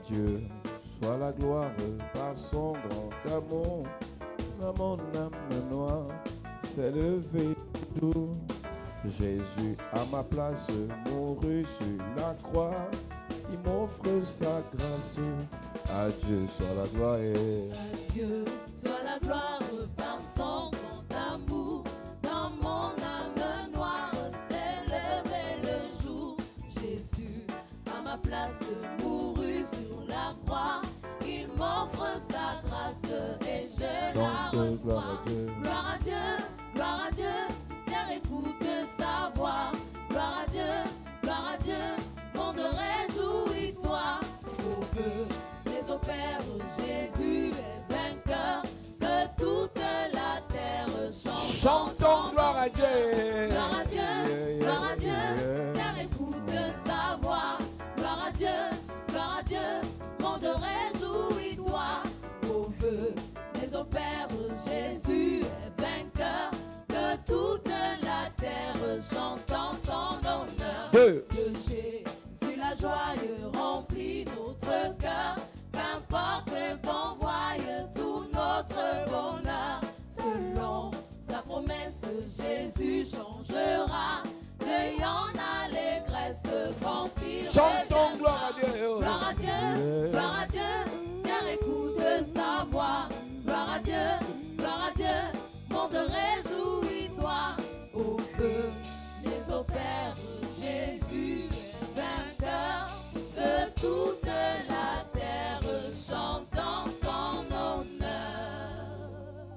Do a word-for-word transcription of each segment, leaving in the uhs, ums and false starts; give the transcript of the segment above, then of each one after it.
Dieu soit la gloire par son grand amour. Dans mon âme noire s'est levé tout. Jésus à ma place mourut sur la croix. Il m'offre sa grâce. À Dieu soit la gloire. À Dieu soit la gloire par son grand amour. Dans mon âme noire s'est levé le jour. Jésus à ma place mourut sur la croix. Il m'offre sa grâce et je la Chante gloire reçois. à Dieu. Gloire à Dieu, gloire à Dieu, terre écoute sa voix. Gloire à Dieu, gloire à Dieu, monde réjouis-toi. Au feu des eaux Père, Jésus est vainqueur, que toute la terre chante. Chantons gloire à Dieu. Gloire à Dieu, Yeah, yeah, gloire à Dieu, yeah. terre écoute sa voix. Gloire à Dieu, gloire à Dieu, monde réjouis-toi. Au feu des eaux Père, Jésus est vainqueur, que toute la terre chante en son honneur. Deux. Que Jésus la joie remplit notre cœur, qu'importe qu'on voie tout notre bonheur. Selon sa promesse, Jésus changera, cueillant allégresse quand il Chantons reviendra. gloire à Dieu. Gloire à Dieu, Yeah. gloire à Dieu, terre écoute sa voix. Gloire à Dieu, gloire à Dieu, monde réjouis-toi. Au feu des eaux Père, Jésus est vainqueur, que toute la terre chante en son honneur.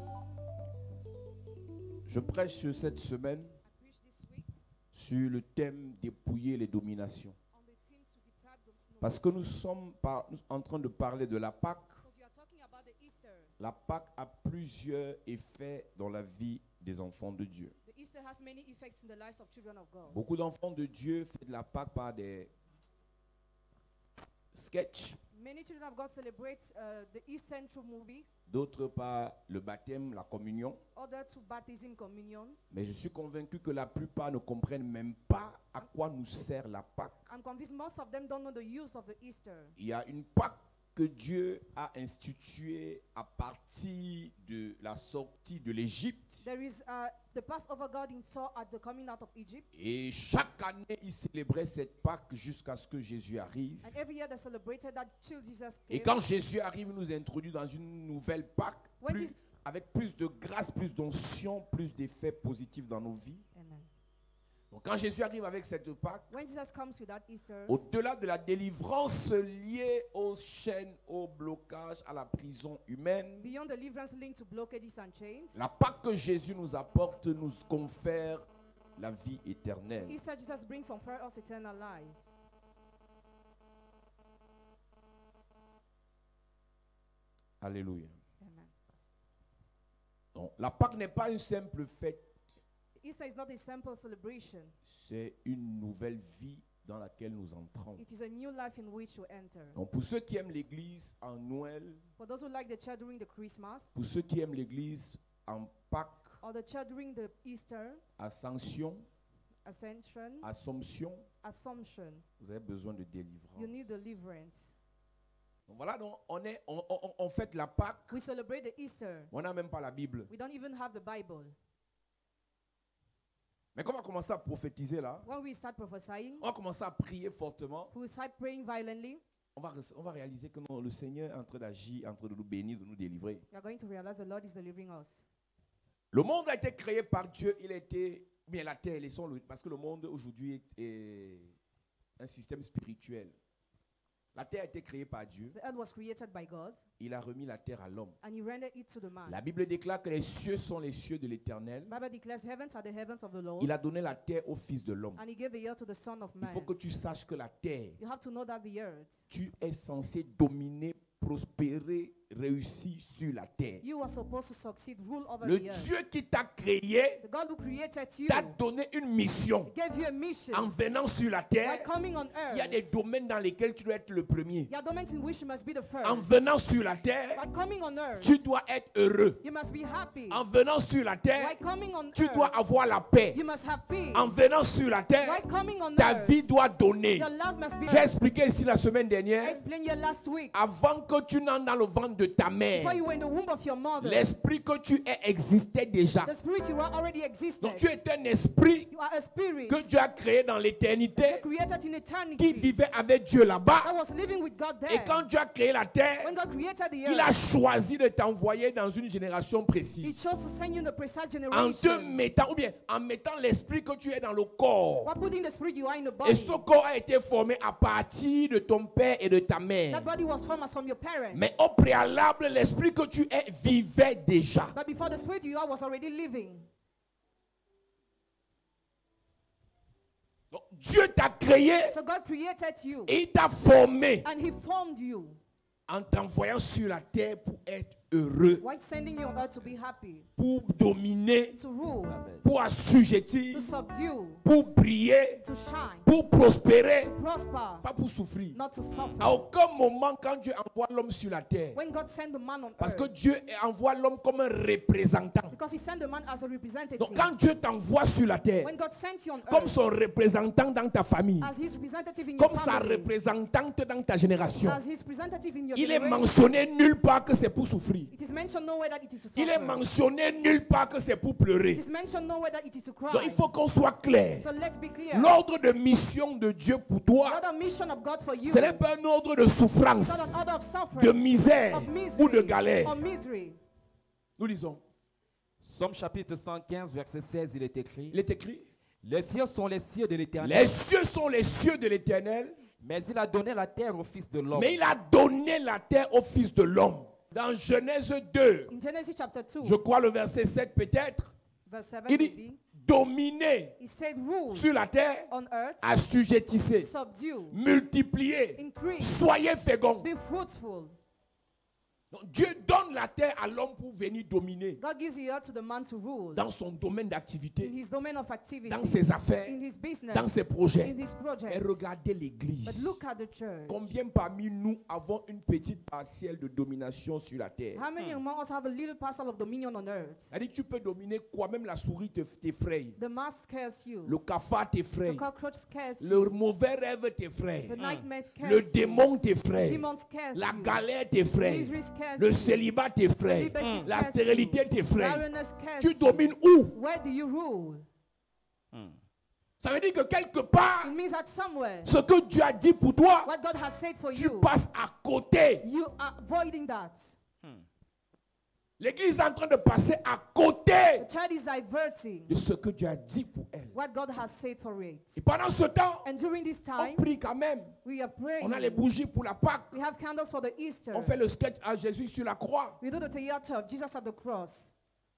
Je prêche cette semaine I preach this week sur le thème dépouiller les dominations. on the theme to deprive the no, Parce que nous sommes par- nous en train de parler de la Pâque. because we are talking about the Easter. La Pâque a plusieurs effets dans la vie des enfants de Dieu. The Easter has many effects in the lives of children of God. Beaucoup d'enfants de Dieu font de la Pâque par des sketchs, Many children of God celebrate uh, the Easter through movies, d'autres par le baptême, la communion. others through baptism, communion. Mais je suis convaincu que la plupart ne comprennent même pas à quoi nous sert la Pâque. I'm convinced most of them don't know the use of the Easter. Il y a une Pâque que Dieu a instituée à partir de la sortie de l'Égypte. There is uh, the Passover God in saw at the coming out of Egypt, Et chaque année, il célébrait cette Pâque jusqu'à ce que Jésus arrive. and every year they celebrated that till Jesus Et came. quand Jésus arrive, il nous introduit dans une nouvelle Pâque, When plus- Jesus- avec plus de grâce, plus d'onction, plus d'effets positifs dans nos vies. Amen. Donc quand Jésus arrive avec cette Pâque, When Jesus comes with that Easter, au-delà de la délivrance liée aux chaînes, au blocage, à la prison humaine, beyond the deliverance linked to blockages and chains, la Pâque que Jésus nous apporte nous confère la vie éternelle. Easter Jesus brings on for us eternal life. Alléluia. Amen. Donc, la Pâque n'est pas une simple fête, Easter is not a simple celebration. c'est une nouvelle vie dans laquelle nous entrons. It is a new life in which you enter. Donc pour ceux qui aiment l'église en Noël, For those who like the church during the Christmas, pour ceux qui aiment l'église en Pâques, or the church during the Easter, Ascension, Ascension, Assomption, Assumption, vous avez besoin de délivrance. you need deliverance. Donc voilà, donc on, est, on, on, on fête la Pâque, We celebrate the Easter. on n'a même pas la Bible. We don't even have the Bible. Mais quand on va commencer à prophétiser là, When we start prophesying, on va commencer à prier fortement, we start praying violently, on va, on va réaliser que non, le Seigneur est en train d'agir, en train de nous bénir, de nous délivrer. we are going to realize the Lord is delivering us. Le monde a été créé par Dieu, il a été, bien la terre, laissons le, parce que le monde aujourd'hui est, est un système spirituel. La terre a été créée par Dieu, The earth was created by God, il a remis la terre à l'homme. and He rendered it to the man. La Bible déclare que les cieux sont les cieux de l'Éternel. The Bible declares heavens are the heavens of the Lord, Il a donné la terre au Fils de l'homme. and He gave the earth to the Son of Il Man. faut que tu saches que la terre, You have to know that the earth, tu es censé dominer, prospérer réussir sur la terre. You are supposed to succeed, rule over Le the earth. Dieu qui t'a créé The God who created you t'a donné une mission. gave you a mission. En venant sur la By terre, coming on earth, il y a des domaines dans lesquels tu dois être le premier. there are domains in which you must be the first. En venant sur la terre, By coming on earth, tu dois être heureux. you must be happy. En venant sur la terre, By coming on tu earth, dois avoir la paix. you must have peace. En venant sur la terre, By coming on ta earth, vie doit donner. your love must be J'ai expliqué ici la semaine I dernière, explained here last week. avant que tu n'entres dans le ventre de ta mère, Before you were in the womb of your mother, l'esprit que tu es existait déjà. the spirit you were already existed. Donc tu es un esprit You are a spirit que Dieu a créé dans l'éternité, created in qui eternity vivait avec Dieu là-bas. that was living with God there. Et quand Dieu a créé la terre, When God created the il a earth, choisi de t'envoyer dans une génération He précise. chose to send you in the precise En te generation. mettant, ou bien en mettant l'esprit que tu es dans le corps. By putting the spirit you are in the Et body. ce corps a été formé à partir de ton père et de ta mère. That body was formed as from your parents. Mais au préalable, l'esprit que tu es vivait déjà. But before the spirit you are was already living. Donc, Dieu t'a créé So God created you et il t'a formé and He formed you en t'envoyant sur la terre pour être heureux, while sending you on earth to be happy, pour dominer, to rule, pour assujettir, to subdue, pour briller, to shine, pour prospérer, to prosper, pas pour souffrir. not to suffer. À aucun moment, quand Dieu envoie l'homme sur la terre, When God sent the man on parce que earth, Dieu envoie l'homme comme un représentant. because He sent the man as a representative. Donc quand Dieu t'envoie sur la terre, When God sent you on comme earth, son représentant dans ta famille, as His representative in comme your sa family, représentante dans ta génération, as His representative in your il est generation, mentionné nulle part que c'est pour souffrir. it is mentioned nowhere that it is to Il est suffer. mentionné nulle part que c'est pour It pleurer. is mentioned nowhere that it is to cry. Donc il faut qu'on soit clair. So let's be clear. L'ordre de mission de Dieu pour toi, Not a mission of God for you. ce n'est pas un ordre de It's souffrance, not an order of suffering, de misère of misery, ou de galère. or misery. Nous lisons. Somme chapitre cent quinze, verset seize, il est écrit: Il est écrit: Les cieux sont les cieux de l'Éternel, les cieux sont les cieux de l'Éternel, mais il a donné la terre au Fils de l'homme. mais il a donné la terre au Fils de l'homme. Dans Genèse deux, In Genesis chapter two, je crois le verset sept peut-être, verse seven, il maybe, dit: dominez He said, rule sur la terre, on earth, assujettissez, subdue, multipliez, increase, soyez féconds. be fruitful. Donc, Dieu donne la terre à l'homme pour venir dominer God gives the earth to the man to rule dans son domaine in d'activité, his domain of activity, dans ses affaires, in his business, dans ses projets. in his Et project. regardez But l'église. look at the church. Combien parmi nous avons une petite parcelle de domination sur la terre? How many among us have a little parcel of dominion on earth? C'est-à-dire que tu peux dominer quoi? Même la souris te- t'effraie. The mouse scares you. Le cafard t'effraie. The cockroach scares you. Le mauvais rêve t'effraie. The nightmare scares Le you. démon t'effraie. Demon scares La you. galère t'effraie. Misery scares Le you. célibat t'effraie. Celibacy La scares stérilité you. t'effraie. Barrenness scares Tu you. domines où? Where do you rule? Ça veut dire que quelque part, It means that somewhere, ce que Dieu a dit pour toi, what God has said for tu you, passes à côté. you are avoiding that. L'église est en train de passer à côté The child is diverting de ce que Dieu a dit pour elle. what God has said for it. Et pendant ce temps, And during this on time, prie quand même. we are praying. On a les bougies pour la Pâque. We have candles for the Easter. On fait le sketch à Jésus sur la croix. We do the theater of Jesus at the cross.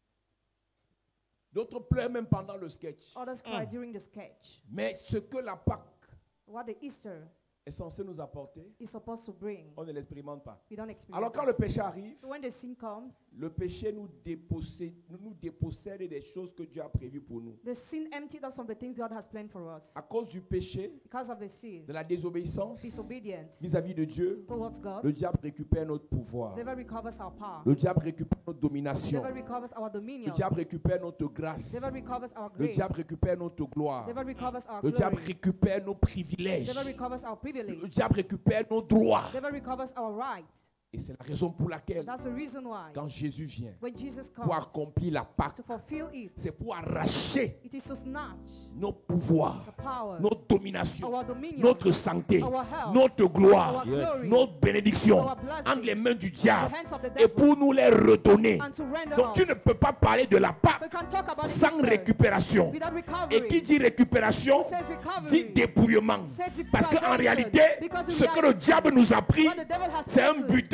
D'autres pleurent même pendant le sketch. Others cry during the sketch. Mais ce que la Pâque What the Easter est censée nous apporter, is supposed to bring, on ne l'expérimente pas. we don't experience Alors quand it. le péché arrive, So when the sin comes, le péché nous dépossède, nous dépossède des choses que Dieu a prévues pour nous. the sin emptied us from the things God has planned for us. À cause du péché, Because of the sin, de la désobéissance disobedience vis-à-vis de Dieu, towards God, le diable récupère notre pouvoir. never recovers our power. Le diable récupère notre domination. Never recovers our Le dominion. diable récupère notre grâce. Never recovers our Le grace. diable récupère notre gloire. Never recovers our Le diable glory. récupère nos privilèges. Never recovers our Le privilege. diable récupère nos droits. Never recovers our rights. Et c'est la raison pour laquelle, That's the reason why quand Jésus vient when Jesus pour comes accomplir la Pâque, to fulfill it, c'est pour arracher it is to snatch nos pouvoirs, the power, notre domination, our dominion, notre santé, our health, notre gloire, our glory, notre bénédiction our blessing, entre les mains du the diable hands of the et devil, pour nous les redonner. and to render Donc tu us. ne peux pas parler de la So Pâque you can talk about sans Easter récupération. without recovery. Et qui dit récupération It says recovery. dit dépouillement. Says Parce qu'en deprivation. réalité, Because in ce que le reality, diable nous a pris, what the devil has c'est un taken butin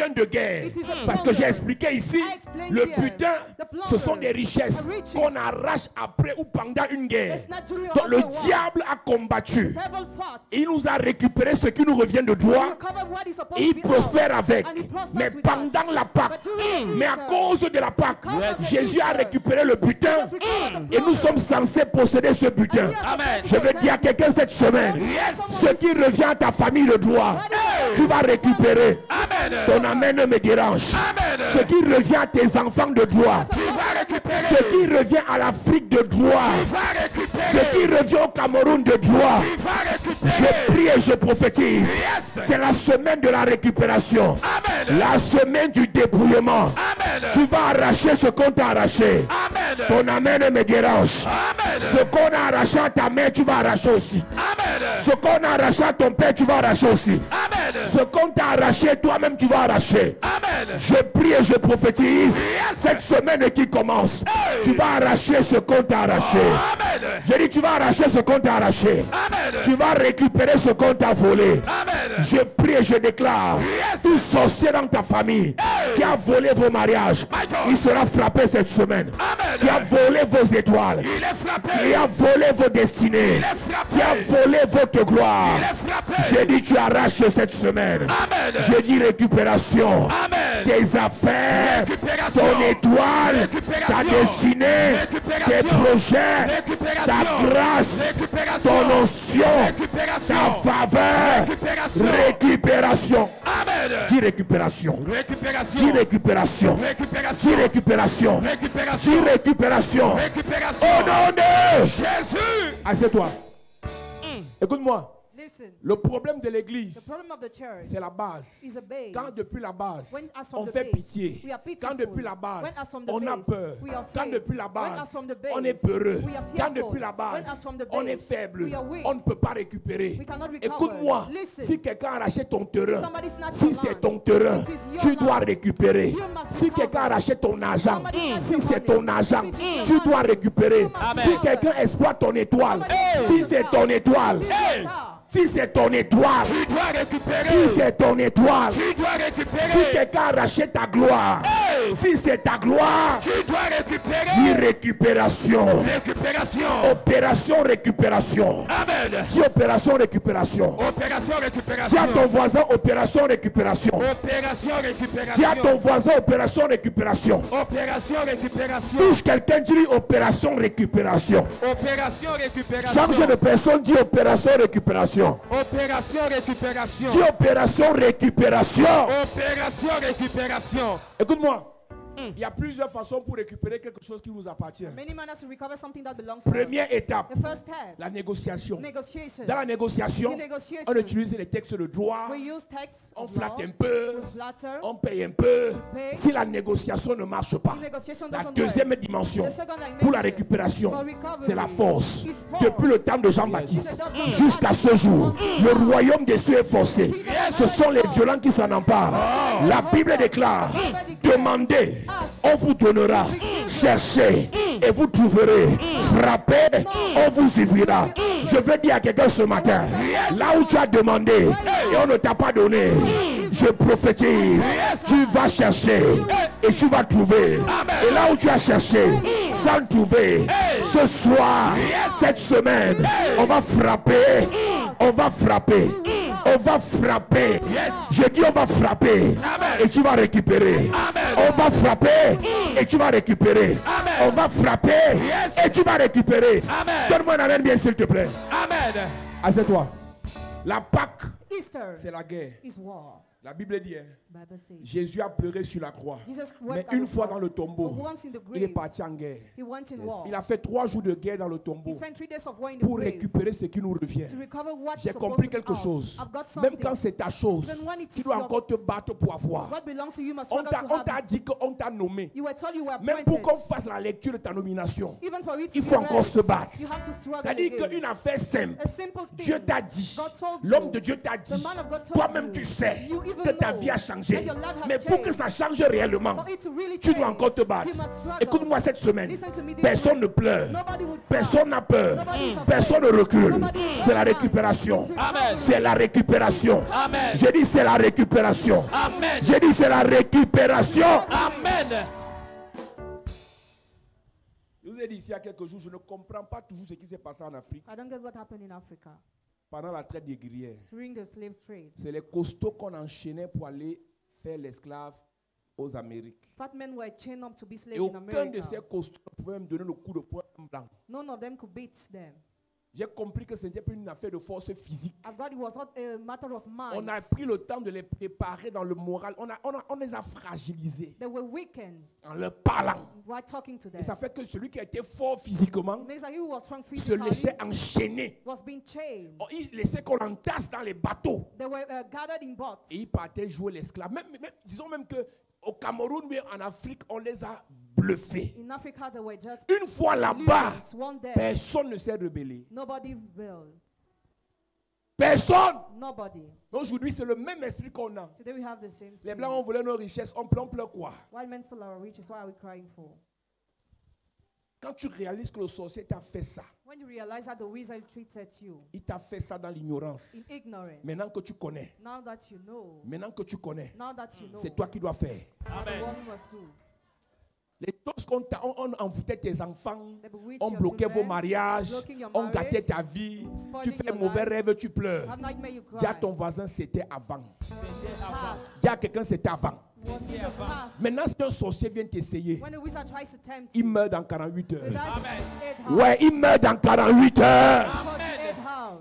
butin de guerre. It is a Parce que j'ai plunder. expliqué ici, I explained le here. butin, The plunder. ce sont des richesses The riches. qu'on arrache après ou pendant une guerre. It's not during Donc le after war. diable a combattu. Devil fought. Il nous a récupéré ce qui nous revient de He droit. recovered what is supposed Il to be prospère ours. avec. And he prospers Mais with that. pendant la Pâque, But during mais à Easter, cause de la Pâque, because of the Jésus a Easter, récupéré le butin Jesus recovered the et nous plunder. sommes censés posséder ce butin. And he has Amen. supposed Je to veux dire à possess it. quelqu'un cette semaine, Yes. ce qui revient à ta famille de droit, tu vas récupérer. Amen. Ton amen me dérange. Amen. Ce qui revient à tes enfants de droit, Tu vas récupérer. ce qui revient à l'Afrique de droit, Tu vas récupérer. ce qui revient au Cameroun de droit, Tu vas récupérer. je prie et je prophétise. Yes. C'est la semaine de la récupération, Amen. la semaine du dépouillement. Amen. Tu vas arracher ce qu'on t'a arraché. Amen. Ton amen me dérange. Amen. Ce qu'on a arraché à ta mère, tu vas arracher aussi. Amen. Ce qu'on a arraché à ton père, tu vas arracher aussi. Amen. Ce qu'on t'a arraché, toi-même, tu vas arracher. Amen. Je prie et je prophétise. Cette semaine qui commence, tu vas arracher ce qu'on t'a arraché. Amen. J'ai dit, tu vas arracher ce qu'on t'a arraché. Amen. Tu vas récupérer ce qu'on t'a volé. Amen. Je prie et je déclare, Yes. tout sorcier dans ta famille qui a volé vos mariages, My God. il sera frappé cette semaine. Amen. Qui a volé vos étoiles, Il est frappé. qui a volé vos destinées, Il est frappé. qui a volé votre gloire. Il est frappé. J'ai dit, tu arraches cette semaine. Amen. J'ai dit récupération. Amen. Tes affaires, Récupération. ton étoile, Récupération. ta destinée, Récupération. tes projets, Récupération. ta grâce, Récupération. ton onction, Récupération. ta faveur, Récupération. récupération. Amen. Dis récupération. Récupération. Dis récupération. Récupération. Dis récupération. Récupération. Dis récupération. Récupération. Au nom de Jésus. Assieds-toi. Écoute-moi. Listen, Le problème de the l'église, problem of the church c'est la base. is a base. Quand depuis la base, When as from on the fait base, pitié. we are pitiful. Quand depuis la When base, as from the on a base, peur. we are Quand afraid. depuis la When base, as from the on base, est peureux. we are Quand fearful. depuis la When base, as from the on est base, faible. we are weak. On ne peut pas récupérer. We cannot recover. Écoute-moi, Listen. si quelqu'un a arraché ton terrain, Somebody snatch si your c'est land, ton terrain, it is your tu dois land. récupérer. You must Si recover. quelqu'un a arraché ton argent, Somebody snatch si your c'est money, ton argent, it is your tu dois money. récupérer. You must Si recover. quelqu'un exploite ton étoile, Somebody snatch si your c'est star. ton étoile, It is your star. si c'est ton étoile, Tu dois récupérer. si c'est ton étoile, Tu dois si récupérer. quelqu'un a arraché ta gloire, Hey. si c'est ta gloire, Tu dois récupérer. dis récupération. Récupération. Opération récupération. Amen. Dis opération récupération. Opération Dis récupération. à ton voisin opération récupération. Opération Dis à récupération. ton voisin opération récupération. Opération récupération. Touche quelqu'un, dis opération récupération. Opération récupération. Change de personne, dis opération récupération. Opération récupération. Dis opération récupération. Opération récupération. Écoute-moi. Il y a plusieurs façons pour récupérer quelque chose qui nous appartient. Many manners to recover something that belongs to us. Première étape, The first step, la négociation. negotiation. Dans la négociation, In negotiation, on utilise les textes de droit, we use texts on of flatte laws, un peu, we flatter. on paye un peu. pay. Si la négociation ne marche pas, If negotiation la doesn't deuxième work, dimension the second dimension pour la récupération, for recovery c'est la force. is force. Depuis le temps de Jean-Baptiste Yes. Mm. jusqu'à ce jour, le royaume des cieux est forcé. Ce sont les violents qui s'en emparent. La Bible déclare, demandez, on vous donnera. Cherchez et vous trouverez. Frappez, on vous suffira. Je veux dire à quelqu'un ce matin, là où tu as demandé et on ne t'a pas donné, je prophétise, tu vas chercher et tu vas trouver. Et là où tu as cherché sans trouver, ce soir, cette semaine, on va frapper, on va frapper, on va frapper. Je dis on va frapper et tu vas récupérer. On va frapper et tu vas récupérer. On va frapper et tu vas récupérer. Donne-moi un amen bien s'il te plaît. Amen. Assieds-toi. La Pâque, Easter c'est la guerre. is war. La Bible dit, hein, Bible says. Jésus a pleuré sur la croix. Jesus Mais wept at une the fois cross. dans le tombeau, But once in the il est grave, parti en guerre. he went in war. Il a fait trois jours de guerre dans le He tombeau spent three days of war in the pour grave récupérer ce qui nous revient. to recover what J'ai is compris supposed to quelque be ours. chose. I've got Même something. quand c'est ta chose, Even when it tu is dois your- encore te battre pour avoir. What belongs to you must On struggle t'a to on have t'a it. dit qu'on t'a nommé. You were told you were Même pour qu'on appointed. fasse la lecture de ta nomination, Even for it to il be faut encore read, se battre. you have to struggle C'est-à-dire again. qu'une affaire simple, A simple thing. Dieu t'a dit, God told you. l'homme de Dieu t'a The dit, man of God told toi-même you. tu sais, You even even que ta know vie a changé. that your life has Mais pour que changed. ça change réellement, For it to really tu dois change, encore te battre. you must struggle. Écoute-moi cette semaine. Listen to me this Personne week. ne pleure. Nobody would cry. Personne n'a peur. Nobody is afraid. Personne ne recule. Nobody will C'est la run. récupération. It's Amen. recovery. C'est la récupération. Amen. J'ai dit c'est la récupération. Amen. J'ai dit c'est la récupération. Amen. Je vous ai dit ici il y a quelques jours, je ne comprends pas toujours ce qui s'est passé en Afrique I don't get what happened in Africa pendant la traite des guerrières. during the slave trade. C'est les costauds qu'on enchaînait pour aller faire l'esclave aux Amériques. Fat men were chained up to be Et slaves in aucun de ces America. costauds ne pouvait me donner le coup de poing blanc. None of them could beat them. J'ai compris que ce n'était pas une affaire de force physique. I've got it was not a matter of mind. On a pris le temps de les préparer dans le moral. On, a, on, a, on les a fragilisés They were weakened en leur parlant. while talking to them. Et ça fait que celui qui a été fort physiquement It means that he who was strong se physically laissait enchaîner. was being chained. Oh, il laissait qu'on l'entasse dans les bateaux. They were uh, gathered in boats. Et il partait jouer l'esclave. Même, même, disons même que au Cameroun, mais en Afrique, on les a bluffés. In Africa, they were just Une fois là-bas, illusions. One day, personne ne s'est rebellé. nobody rebelled. Personne. Nobody. Aujourd'hui, c'est le même esprit qu'on a. Today we have the same Les spirit. Blancs ont volé nos richesses. On pleure, on pleure quoi? Why men still are rich is what are we crying for? Quand tu réalises que le sorcier t'a fait ça, When you realize that the wizard treated you il t'a fait ça dans l'ignorance. in ignorance, Maintenant que tu connais, now that you know, maintenant que tu connais, now that you know, c'est toi qui dois faire. you are the Amen. one who must do. Les choses qu'on t'a, on, on envoûtait tes enfants, They bewitched on your bloquait vos children, mariages, blocking your on gâtait marriage, ta vie, tu spoiling fais your mauvais life. rêve, tu pleures. Have nightmare, you cry. Dis à ton voisin, c'était avant. C'était avant. Past Dis à quelqu'un, c'était avant. was in the past. Maintenant, si un sorcier vient t'essayer, When the wizard tries to tempt il you, meurt dans quarante-huit he heures. dies Amen. in eight hours. Ouais, il meurt dans quarante-huit heures. forty-eight hours.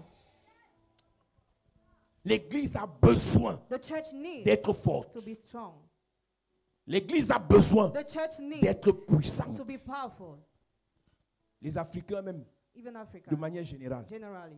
L'église a besoin The church needs d'être forte. to be strong. L'église a besoin The church needs d'être puissante. to be powerful. Les Africains même, Even Africa, de manière générale. generally.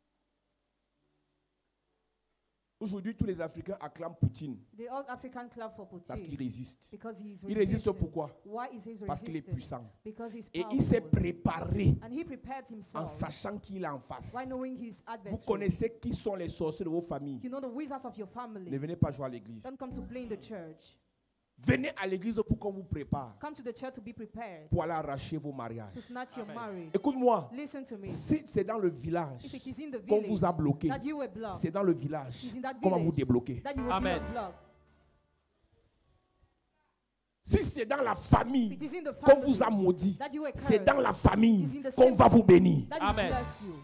Aujourd'hui, tous les Africains acclament Poutine The all African club for parce qu'il Putin résiste. because he's Il résiste resisting. pourquoi? Why is he Parce qu'il est resisting? puissant. Because he's Et il s'est powerful. préparé And he prepared en himself sachant qu'il est en face. by knowing his Vous adversary. connaissez qui sont les sorciers de vos familles. You know the wizards of your Ne family. venez pas jouer à l'église. Don't come to play in the church. Venez à l'église pour qu'on vous prépare Come to the church to be prepared pour aller arracher vos mariages. to snatch your Amen. marriage. Écoute-moi, Listen to me. si c'est dans le village If it is in the qu'on village vous a bloqué, that you were blocked, c'est dans le village it is in that qu'on va vous village débloquer. that you will Amen. be unblocked. Si c'est dans la If famille it is in the qu'on family vous a maudit, that you were c'est cursed, dans la famille It is in the qu'on same va vous bénir. that Amen. will bless you.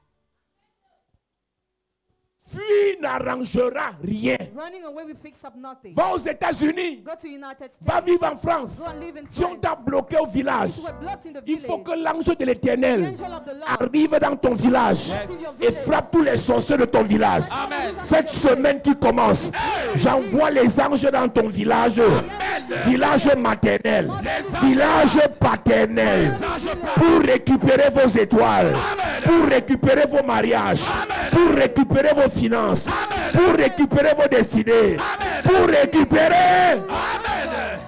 Fuir n'arrangera rien. Running away will fix up nothing. Va aux États-Unis, Go to United States. va vivre en France. Go and live in Si on France. t'a bloqué au village, If you were blocked in the il village, faut que l'ange de the l'Éternel angel of the Lord arrive dans ton village Yes. in your et village. frappe tous les sorciers de ton village. Amen. Cette semaine qui commence, j'envoie les anges dans ton village, village maternel, village paternel, pour récupérer vos étoiles, pour récupérer vos mariages, pour récupérer vos finances, pour récupérer vos destinées, pour récupérer. Amen.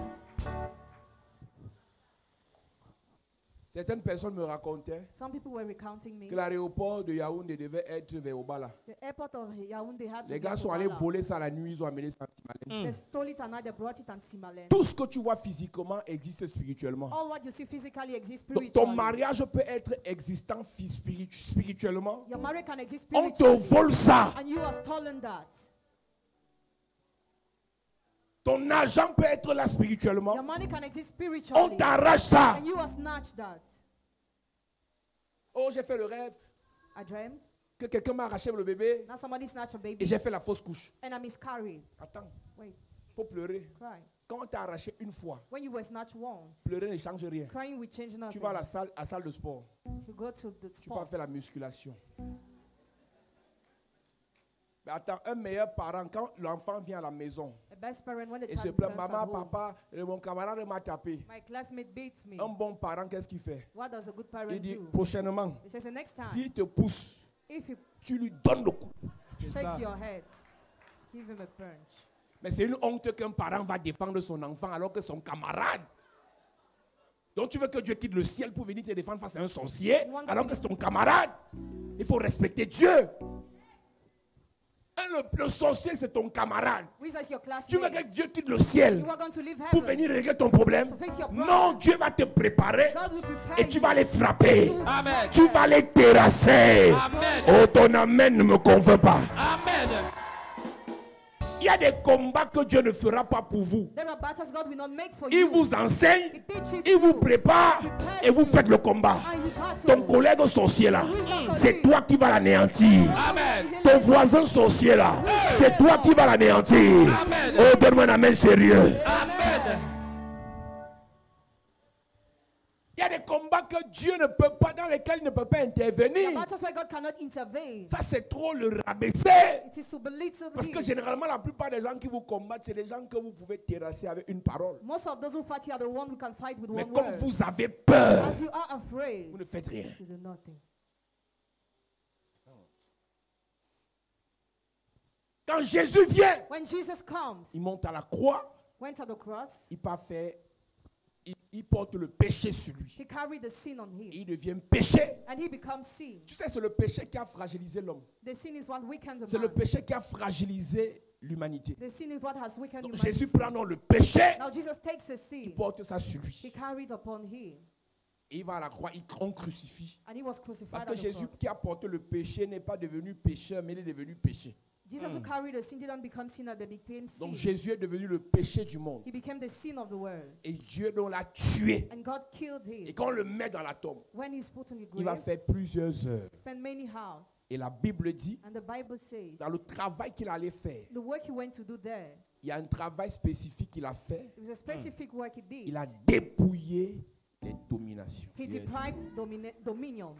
Certaines personnes me racontaient Some people were recounting me. que l'aéroport de Yaoundé devait être vers Obala. The airport of Yaoundé had to Les be gars at sont allés Douala. voler ça la nuit, ils ont amené ça à Simalène. They stole it and now they brought it and Simalen. Tout ce que tu vois physiquement existe spirituellement. All what you see physically exists Donc, spiritually. ton mariage peut être existant fi- spiritu- spirituellement. Your marriage can exist On te spiritually. vole ça. And you are stolen that. Ton argent peut être là Your spirituellement. money can exist On spiritually. t'arrache ça. And you are snatched that. Oh, j'ai fait le rêve I dreamed. que quelqu'un m'a arraché le bébé Now somebody snatched a et baby j'ai fait la fausse couche. and I miscarried. Attends, Wait, faut pleurer. cry. Quand on t'a arraché une fois, When you were snatched once, pleurer ne change rien. crying will change Tu nothing. vas à la salle, à la salle de sport. You go to the Tu peux sport. faire la musculation. Mais attends, un meilleur parent, quand l'enfant vient à la maison A best parent when the et se child plaint, returns at maman, home. papa, euh, mon camarade m'a tapé. My classmate beats me. Un bon parent, qu'est-ce qu'il fait? What does a good parent Il dit, do? prochainement, He says the next time, s'il te pousse, if he tu lui donnes le coup. C'est shakes ça. your head, give him a punch. Mais c'est une honte qu'un parent va défendre son enfant alors que son camarade. Donc tu veux que Dieu quitte le ciel pour venir te défendre face à un sorcier alors que c'est ton camarade. Il faut respecter Dieu. Un, le, le sorcier, c'est ton camarade. Wizard is your Tu veux classmate. que Dieu quitte le ciel You are going to leave pour heaven. venir régler ton problème? To fix your problem. Non, Dieu va te préparer God will prepare et tu you. vas les frapper. You will Amen. strike Tu them. vas les terrasser. Amen. Oh, ton amen ne me convainc pas. Amen. Il y a des combats que Dieu ne fera pas pour vous. There are battles God will not make for Il you. vous enseigne, He teaches il vous you. prépare et vous faites le combat. And you battle. Ton collègue sorcier là, c'est toi qui vas l'anéantir. Amen. Ton voisin sorcier là, c'est toi qui vas l'anéantir. Amen. Oh, donne-moi un amen sérieux. Amen. Il y a des combats que Dieu ne peut pas, dans lesquels il ne peut pas There are intervenir. battles where God cannot intervene. Ça, c'est trop le rabaisser. It is to belittle Parce que him. généralement, la plupart des gens qui vous combattent, c'est des gens que vous pouvez terrasser avec une parole. Most of those who fight you are the one who can fight with Mais one comme word. vous avez peur, As you are afraid, vous ne faites rien. you do nothing. Quand Jésus vient, When Jesus comes, il monte à la croix, went to the cross, il pas fait, il, il porte le péché sur lui. he carried the sin on him. Il devient péché. And he becomes sin. Tu sais, c'est le péché qui a fragilisé l'homme. The sin is what weakens the C'est le man. péché qui a fragilisé l'humanité. The sin is what has weakened Donc humanity. Jésus prend donc le péché, Now Jesus takes a il sin. porte ça sur He lui. carried upon him. Et il va à la croix, il on crucifie. And he was crucified Parce on que the Jésus cross. qui a porté le péché n'est pas devenu pécheur, mais il est devenu péché. Jesus who carried the sin didn't become sinner, they became sin. Donc Jésus est devenu le péché du monde. He became the sin of the world. Et Dieu donc l'a tué. And God killed him. Et quand on le met dans la tombe, When he's put in the il va grave, faire plusieurs heures. spent many hours. Et la Bible dit, And the Bible says, dans le travail qu'il allait faire, the work he went to do there, il y a un travail spécifique qu'il a fait. it was a specific work he did. Il a dépouillé les dominations. He deprived domini- dominion.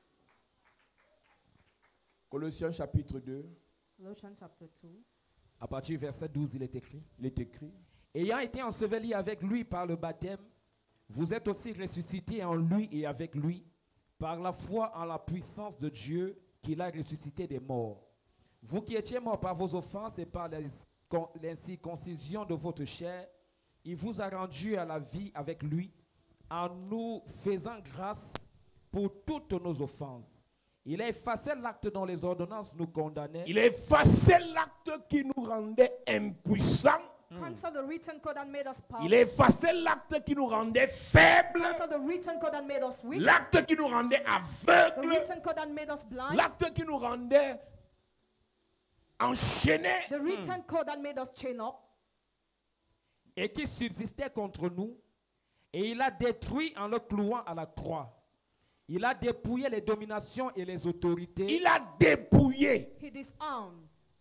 Colossiens chapitre deux, Colossians chapter two. À partir du verset douze, il est écrit. il est écrit. Ayant été ensevelis avec lui par le baptême, vous êtes aussi ressuscités en lui et avec lui, par la foi en la puissance de Dieu qui l'a ressuscité des morts. Vous qui étiez morts par vos offenses et par les- con- l'incirconcision de votre chair, il vous a rendus à la vie avec lui, en nous faisant grâce pour toutes nos offenses. Il a effacé l'acte dont les ordonnances nous condamnaient. Il a effacé l'acte qui nous rendait impuissants. Cancel the written code that made us powerful. Il a effacé l'acte qui nous rendait faibles. Cancel the written code that made us weak. L'acte qui nous rendait The aveugles. written code that made us blind. L'acte qui nous rendait enchaînés. The written code that made us chain up. Et qui subsistait contre nous, et il a détruit en le clouant à la croix. Il a dépouillé les dominations et les autorités. Il a dépouillé. He disarmed.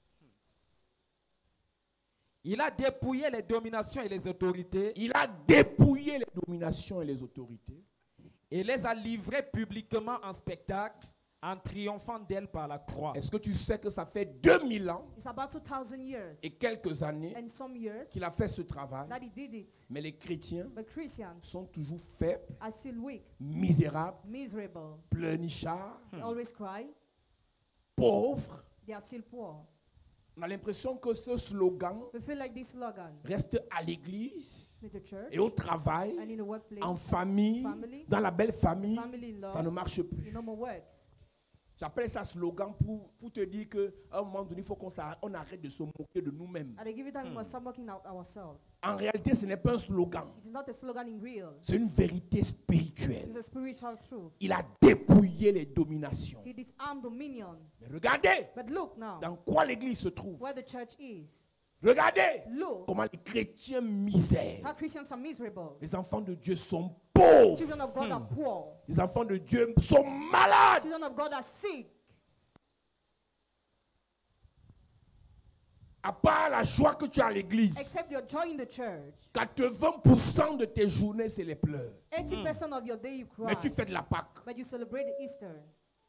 Il a dépouillé les dominations et les autorités Il a dépouillé les dominations et les autorités. et les a livrées publiquement en spectacle, en triomphant d'elles par la croix. Est-ce que tu sais que ça fait deux mille ans It's about two thousand years et quelques années and some years qu'il a fait ce travail? that he did it. Mais les chrétiens But Christians sont toujours faibles, are still weak, misérables, miserable. pleurnichards, They always cry. pauvres. They are still poor. On a l'impression que ce slogan We feel like this slogan reste à l'église with the church et au travail, and in the workplace, en famille, family, dans la belle famille. family in law, Ça ne marche it plus. no more works. J'appelle ça slogan pour, pour te dire qu'à un moment donné, il faut qu'on s'arrête- on arrête de se moquer de nous-mêmes. At a given time, we must stop mocking out ourselves. En réalité, ce n'est pas un slogan. It is not a slogan in real. C'est une vérité It spirituelle. is a spiritual truth. Il a dépouillé les dominations. He disarmed dominion. Mais regardez But look now, dans quoi l'église se trouve. where the church is. Regardez Look comment les chrétiens misèrent. how Christians are miserable. Les enfants de Dieu sont pauvres. Children of God are poor. Les enfants de Dieu sont malades. Children of God are sick. À part la joie que tu as à l'église, Except your joy in the church. quatre-vingts pour cent de tes journées, c'est les pleurs. eighty percent of your day you cry. Mais tu fais de la Pâque. But you celebrate Easter.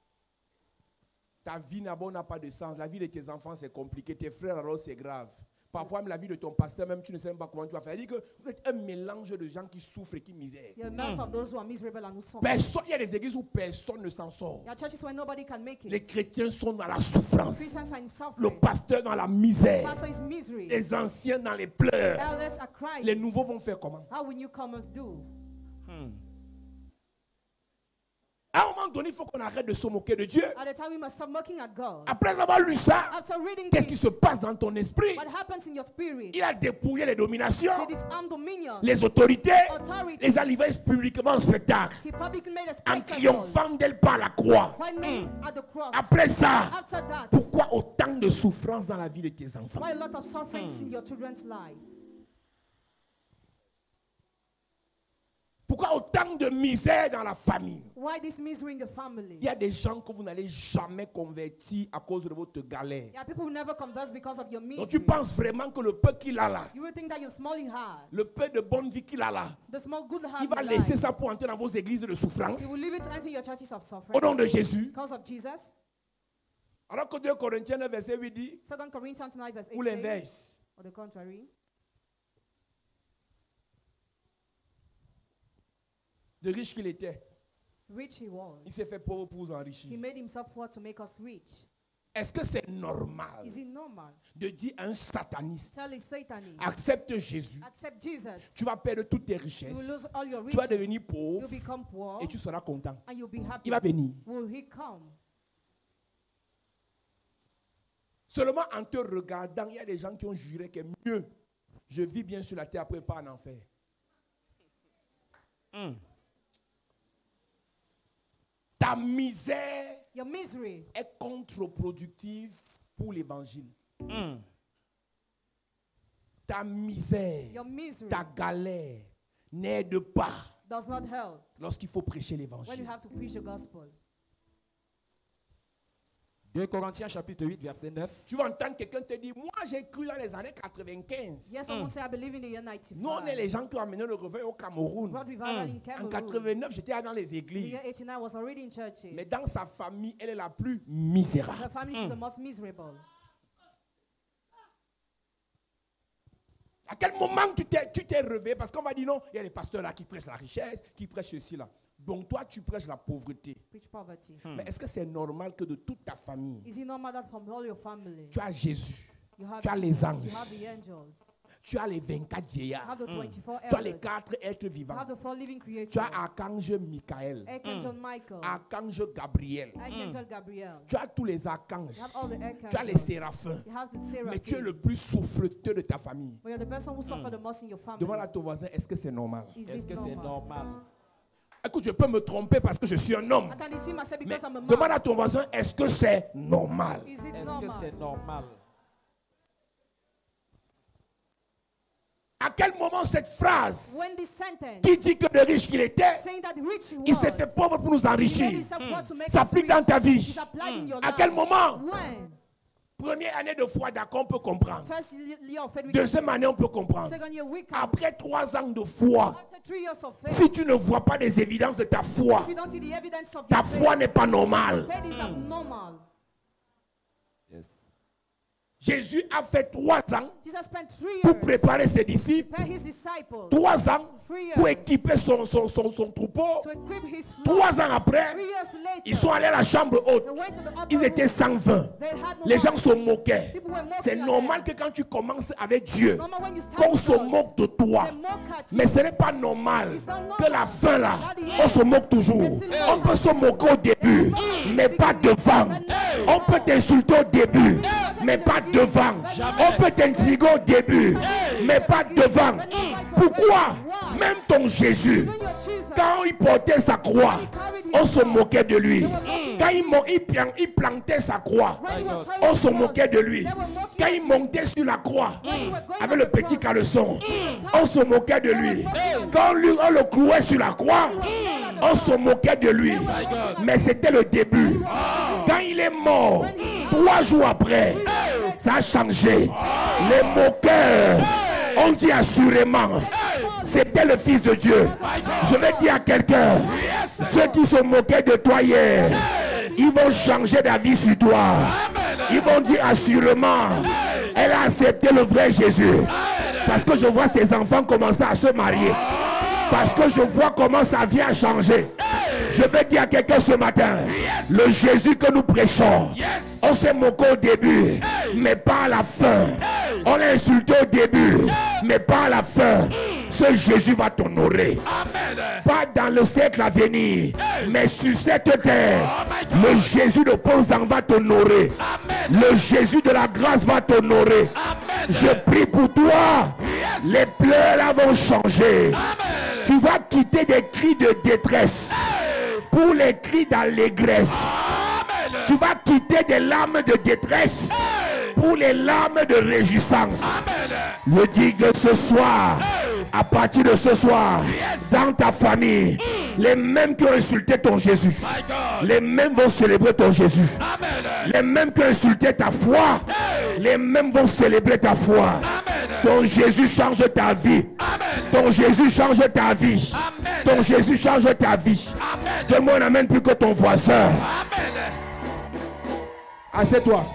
Ta vie d'abord n'a pas de sens. La vie de tes enfants, c'est compliqué. Tes frères, alors, c'est grave. Parfois, même la vie de ton pasteur, même tu ne sais même pas comment tu vas faire. Il dit que vous êtes un mélange de gens qui souffrent et qui misèrent. You're a melt of those who are miserable and who suffer. Personne, il y a des églises où personne ne s'en sort. There are churches where nobody can make Les it. chrétiens sont dans la souffrance. Christians are in Le suffering. pasteur dans la misère. Pastor is misery. Les anciens dans les pleurs. Elders are crying. Les nouveaux vont faire comment? How will newcomers do? Hmm. À un moment moment donné, il faut qu'on arrête de se moquer de Dieu. At the time, we must stop mocking at God. Après avoir lu ça, After reading qu'est-ce qui this, se passe dans ton esprit? what happens in your spirit? Il a dépouillé les dominations, He disarmed dominion, les autorités, authority. les a livrées publiquement en spectacle, He publicly made a en spectacle. triomphant d'elle par la croix. When nailed at the cross. Après ça, After that, pourquoi autant de souffrance dans la vie de tes enfants? why a lot of sufferings in your children's life? Pourquoi autant de misère dans la famille? Why this misery in the family? Il y a des gens que vous n'allez jamais convertir à cause de votre galère. Yeah, people who never converse because of your misery. Donc tu penses vraiment que le peu qu'il a là, You will think that your small he has, le peu de bonne vie qu'il a là, the small good il va he laisser lies, ça pour entrer dans vos églises de souffrance? you will leave it to enter your churches of suffering. Au nom de Jésus. Because of Jesus. Alors que deux Corinthiens neuf verset huit dit, Second Corinthians nine verse ou eight says, l'inverse. or the contrary. De riche qu'il était, Rich he was. il s'est fait pauvre pour vous He enrichir. made himself poor to make us rich. Est-ce que c'est normal Is it normal? de dire à un sataniste, Tell a Satanist, accepte Jésus, accept Jesus. tu vas perdre toutes tes You will richesses, lose all your tu vas riches. devenir pauvre You'll become poor. et tu seras content? And you'll be happy. Il va venir. Will he come? Seulement en te regardant, il y a des gens qui ont juré que mieux, je vis bien sur la terre après pas en enfer. Mm. Ta misère Your misery est contre-productive pour l'évangile. Mm. Ta misère, Your misery ta galère n'aide pas does not help lorsqu'il faut prêcher when you l'évangile. have to preach the gospel. deux Corinthiens chapitre huit verset neuf. Tu vas entendre quelqu'un te dire, moi j'ai cru dans les années quatre-vingt-quinze. Yes, someone say I believe in the year ninety-five. Nous, on est les gens qui ont amené le réveil au Cameroun. Brought revival in En Cameroon. quatre-vingt-neuf, j'étais dans les The églises. year eighty-nine was already in churches. Mais dans sa famille, elle est la plus misérable. Her family is the most miserable. À quel moment tu t'es, tu t'es réveillé? Parce qu'on va dire non, il y a des pasteurs là qui prêchent la richesse, qui prêchent ceci là. Donc toi, tu prêches la pauvreté. Preach poverty. Mais est-ce que c'est normal que de toute ta famille, Is it normal that from all your family tu as Jésus, you have tu as les Jesus, anges, you have the angels, tu as les vingt-quatre you vieillards, have the twenty-four tu as les elders, quatre êtres you vivants, have the four living creatures, tu as Archange Michael, Archangel Michael, Archange Gabriel, Archangel Gabriel, tu as tous les archanges, you have all the tu as les archangels, séraphins, you have the mais tu es seraphim, le plus souffreteux de ta famille. but you're the person who suffer the most in your family. Demande à ton voisin, est-ce que c'est normal? Is Est-ce it que c'est normal? normal? Écoute, je peux me tromper parce que je suis un homme. I can deceive myself Mais because I'm a demande man. à ton voisin, est-ce que c'est normal? Is it Est-ce que normal? c'est normal? À quel moment cette phrase When this sentence qui dit que de riche qu'il était, saying that rich he il was, s'est fait pauvre pour nous he made enrichir, himself poor to make us s'applique rich, dans ta vie? is applied in your À life. quel moment? When? Première année de foi, d'accord, on peut comprendre. First year of faith, we Deuxième can. année, on peut comprendre. Second year, we can. Après trois ans de foi, After three years of faith, si tu ne vois pas des évidences de ta foi, if you don't see the evidence of ta your foi faith, n'est pas normale. faith is abnormal. Yes. Jésus a fait trois ans Jesus spent three pour years préparer ses disciples, prepare his disciples, trois ans three pour years équiper son, son, son, son troupeau. to equip his flock. Trois ans après, Three years later, ils sont allés à la chambre haute. they went to the upper Ils étaient room. cent vingt. They had no Les gens money. se moquaient. People were mocking C'est at normal them. que quand tu commences avec Dieu, Normal when you start qu'on with se God, moque de toi. they mock at you. Mais ce n'est pas normal It's not normal. que la fin là, At the on end, se moque toujours. they still On mock. peut se moquer au début, mais pas devant. On peut t'insulter au début, mais pas devant. On peut t'insulter au début, mais pas devant. Pourquoi? Même ton Jésus, Even your Jesus, quand il portait sa croix, on se moquait de lui. Quand il, mon- il plan- il plantait sa croix, when he was hanging on se on the moquait de cross, lui. they were mocking Quand at il him. montait sur la croix, When he was going avec on le the petit cross, caleçon, on se moquait de lui. Quand lui, on le clouait sur la croix, on se moquait de lui. Mais c'était le début. Quand il est mort, trois jours après, ça a changé. Les moqueurs ont dit assurément, c'était le Fils de Dieu. Je vais dire à quelqu'un, ceux qui se moquaient de toi hier, ils vont changer d'avis sur toi. Ils vont dire assurément, elle a accepté le vrai Jésus. Parce que je vois ses enfants commencer à se marier. Parce que je vois comment ça vient changer. Je vais dire à quelqu'un ce matin, le Jésus que nous prêchons, on s'est moqué au début, mais pas à la fin. On l'a insulté au début, mais pas à la fin. ce Jésus va t'honorer. Amen. Pas dans le siècle à venir, Hey. mais sur cette terre. Oh my God. Le Jésus de Ponzan va t'honorer. Amen. Le Jésus de la grâce va t'honorer. Amen. Je prie pour toi. Yes. Les pleurs là vont changer. Amen. Tu vas quitter des cris de détresse Hey. pour les cris d'allégresse. Amen. Tu vas quitter des larmes de détresse Hey. pour les larmes de réjouissance. Amen. Je dis que ce soir, Hey. à partir de ce soir, Yes. dans ta famille, les mêmes qui ont insulté ton Jésus, My God. les mêmes vont célébrer ton Jésus. Amen. Les mêmes qui ont insulté ta foi, Hey. les mêmes vont célébrer ta foi. Amen. Ton Jésus change ta vie. Amen. Ton Jésus change ta vie. Amen. Ton Jésus change ta vie. Amen. Donne-moi un amen plus que ton voisin. Amen. Assieds-toi.